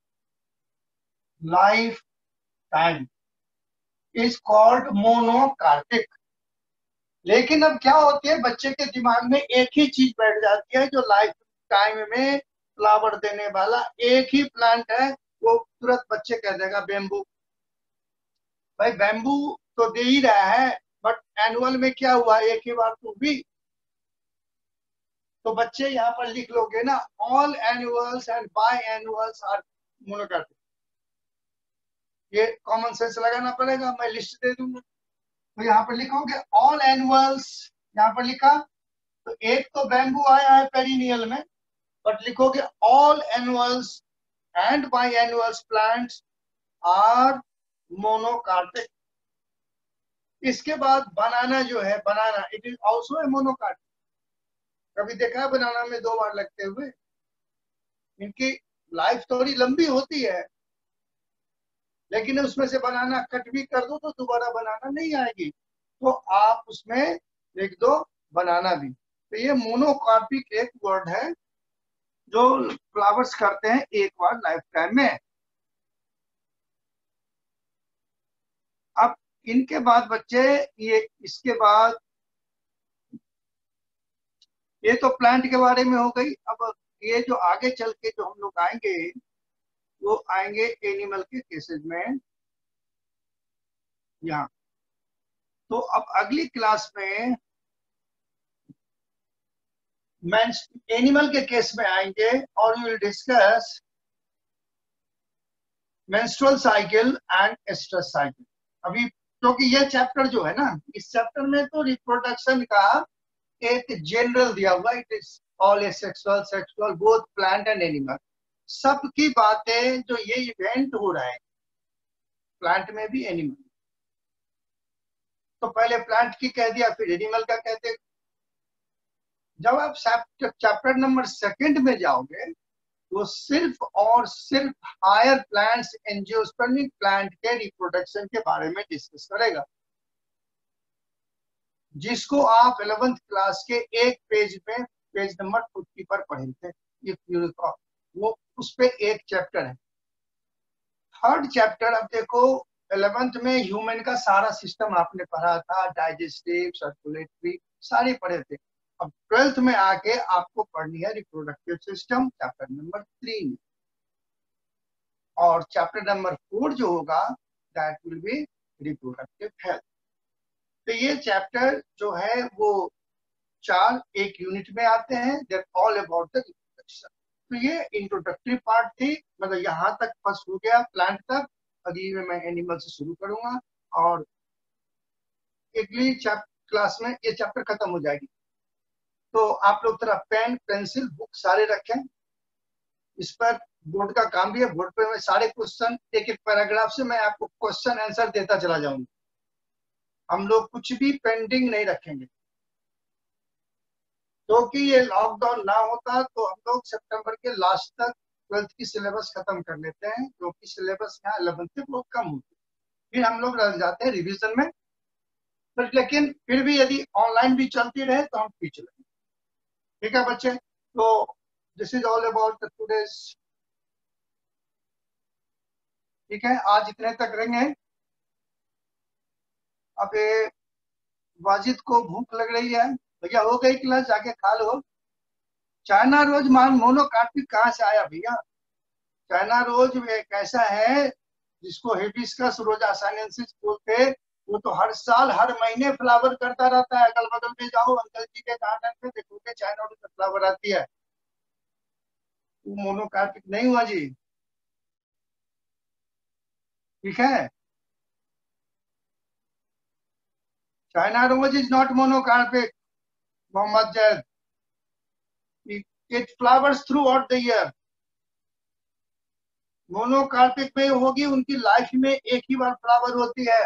lifetime is called monocarpic। लेकिन अब क्या होती है, बच्चे के दिमाग में एक ही चीज बैठ जाती है, जो लाइफ टाइम में फ्लावर देने वाला एक ही प्लांट है, वो तुरंत बच्चे कह देगा बेम्बू। भाई बेम्बू तो दे ही रहा है, बट एनुअल में क्या हुआ, एक ही बार तो भी। तो बच्चे यहाँ पर लिख लोगे ना, all annuals and biannuals are monocarpic. ये कॉमन सेंस लगाना पड़ेगा, मैं लिस्ट दे दूंगा। तो यहाँ पर लिखोगे ऑल एनुअल्स, यहाँ पर लिखा, तो एक तो बैम्बू आया है पेरिनियल में, बट लिखोगे all annuals and biannuals plants are monocarpic. इसके बाद बनाना जो है, banana it is also a monocarpic. कभी देखा है बनाना में दो बार लगते हुए? इनकी लाइफ थोड़ी लंबी होती है, लेकिन उसमें से बनाना कट भी कर दो तो दोबारा बनाना नहीं आएगी, तो आप उसमें लिख दो बनाना भी। तो ये मोनोकार्पिक एक वर्ड है जो फ्लावर्स करते हैं एक बार लाइफ टाइम में। अब इनके बाद बच्चे, ये इसके बाद ये तो प्लांट के बारे में हो गई। अब ये जो आगे चल के जो हम लोग आएंगे वो आएंगे एनिमल के केसेस में यहाँ। तो अब अगली क्लास में एनिमल के केस में आएंगे और you will discuss menstrual cycle and estrous cycle. अभी क्योंकि ये चैप्टर जो है ना, इस चैप्टर में तो रिप्रोडक्शन का एक जनरल दिया हुआ, it is all asexual sexual both plant and animal, सबकी बातें जो ये इवेंट हो रहा है प्लांट में भी एनिमल। तो पहले प्लांट की कह दिया, फिर एनिमल का कहते। जब आप चैप्टर नंबर 2 में जाओगे वो सिर्फ और सिर्फ हायर प्लांट्स एंजियोस्पर्मिक प्लांट के रिप्रोडक्शन के बारे में डिस्कस करेगा, जिसको आप 11th क्लास के एक पेज में पेज नंबर 50 पर पढ़े थे। वो उस पे एक चैप्टर है। थर्ड चैप्टर अब देखो, 11th में ह्यूमन का सारा सिस्टम आपने पढ़ा था, डाइजेस्टिव सर्कुलेटरी सारे पढ़े थे। अब 12th में आके आपको पढ़नी है रिप्रोडक्टिव सिस्टम चैप्टर नंबर 3 में, और चैप्टर नंबर 4 जो होगा that will be reproductive health. तो ये चैप्टर जो है वो 4 एक यूनिट में आते हैं, that all about the reproduction. तो ये इंट्रोडक्टरी पार्ट थी, मतलब यहाँ तक फर्स्ट हो गया प्लांट तक। अगली में मैं एनिमल से शुरू करूंगा और अगली क्लास में ये चैप्टर खत्म हो जाएगी। तो आप लोग तरफ पेन पेंसिल बुक सारे रखें। इस पर बोर्ड का काम भी है, बोर्ड पे मैं सारे क्वेश्चन एक एक पैराग्राफ से मैं आपको क्वेश्चन आंसर देता चला जाऊंगा। हम लोग कुछ भी पेंडिंग नहीं रखेंगे, क्योंकि ये लॉकडाउन ना होता तो हम लोग सितंबर के लास्ट तक 12th की सिलेबस खत्म कर लेते हैं, क्योंकि सिलेबस यहाँ 11th से बहुत कम होती है, फिर हम लोग रह जाते हैं रिवीजन में। पर लेकिन फिर भी यदि ऑनलाइन भी चलती रहे तो हम पीछे लगेंगे। ठीक है बच्चे, तो this is all about the today's. ठीक है, आज इतने तक रहेंगे। अब ये वाजिद को भूख लग रही है, भैया हो गई क्लास, जाके खा लो। चाइना रोज मान मोनोकार्पिक कहाँ से आया भैया? चाइना रोज एक ऐसा है जिसको हिबिस्कस रोजा साइनेंसिस बोलते हैं। वो तो हर साल हर महीने फ्लावर करता रहता है। अगल बगल में जाओ, अंकल जी के गार्डन में देखोगे चाइना रोज फ्लावर आती है। वो मोनोकार्पिक नहीं हुआ जी। ठीक है, China rose is not monocarpic Mohammad Zaid. It flowers throughout the year. Monocarpic में होगी उनकी लाइफ में एक ही बार फ्लावर होती है।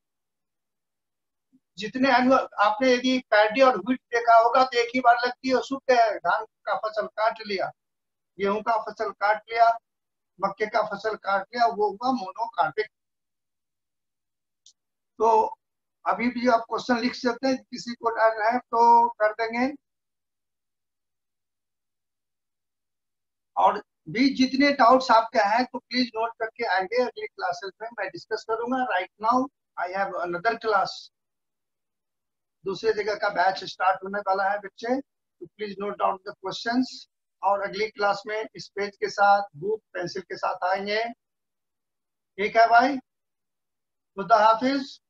जितने एनुअल आपने यदि पैडी और व्हीट देखा होगा तो एक ही बार लगती है, शुद्ध है। धान का फसल काट लिया, गेहूं का फसल काट लिया, मक्के का फसल काट लिया, वो हुआ मोनोकार्पिक। तो अभी भी आप क्वेश्चन लिख सकते हैं, किसी को डर है तो कर देंगे। और भी जितने डाउट्स आपके हैं तो प्लीज नोट करके आएंगे, अगली क्लासेस में मैं डिस्कस करूंगा। Right now I have another class, दूसरे जगह का बैच स्टार्ट होने वाला है बच्चे, तो please note down the questions. और अगली क्लास में इस पेज के साथ बुक पेंसिल के साथ आएंगे। ठीक है भाई, खुदा हाफिज।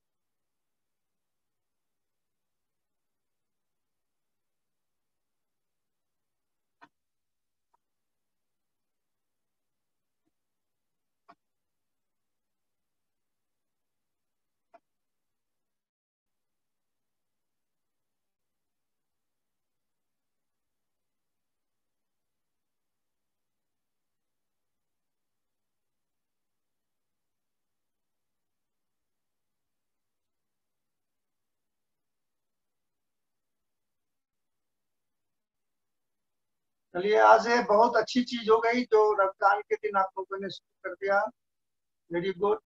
चलिए, आज ये बहुत अच्छी चीज हो गई जो रमजान के दिन आप लोगों ने शुरू कर दिया। Very good.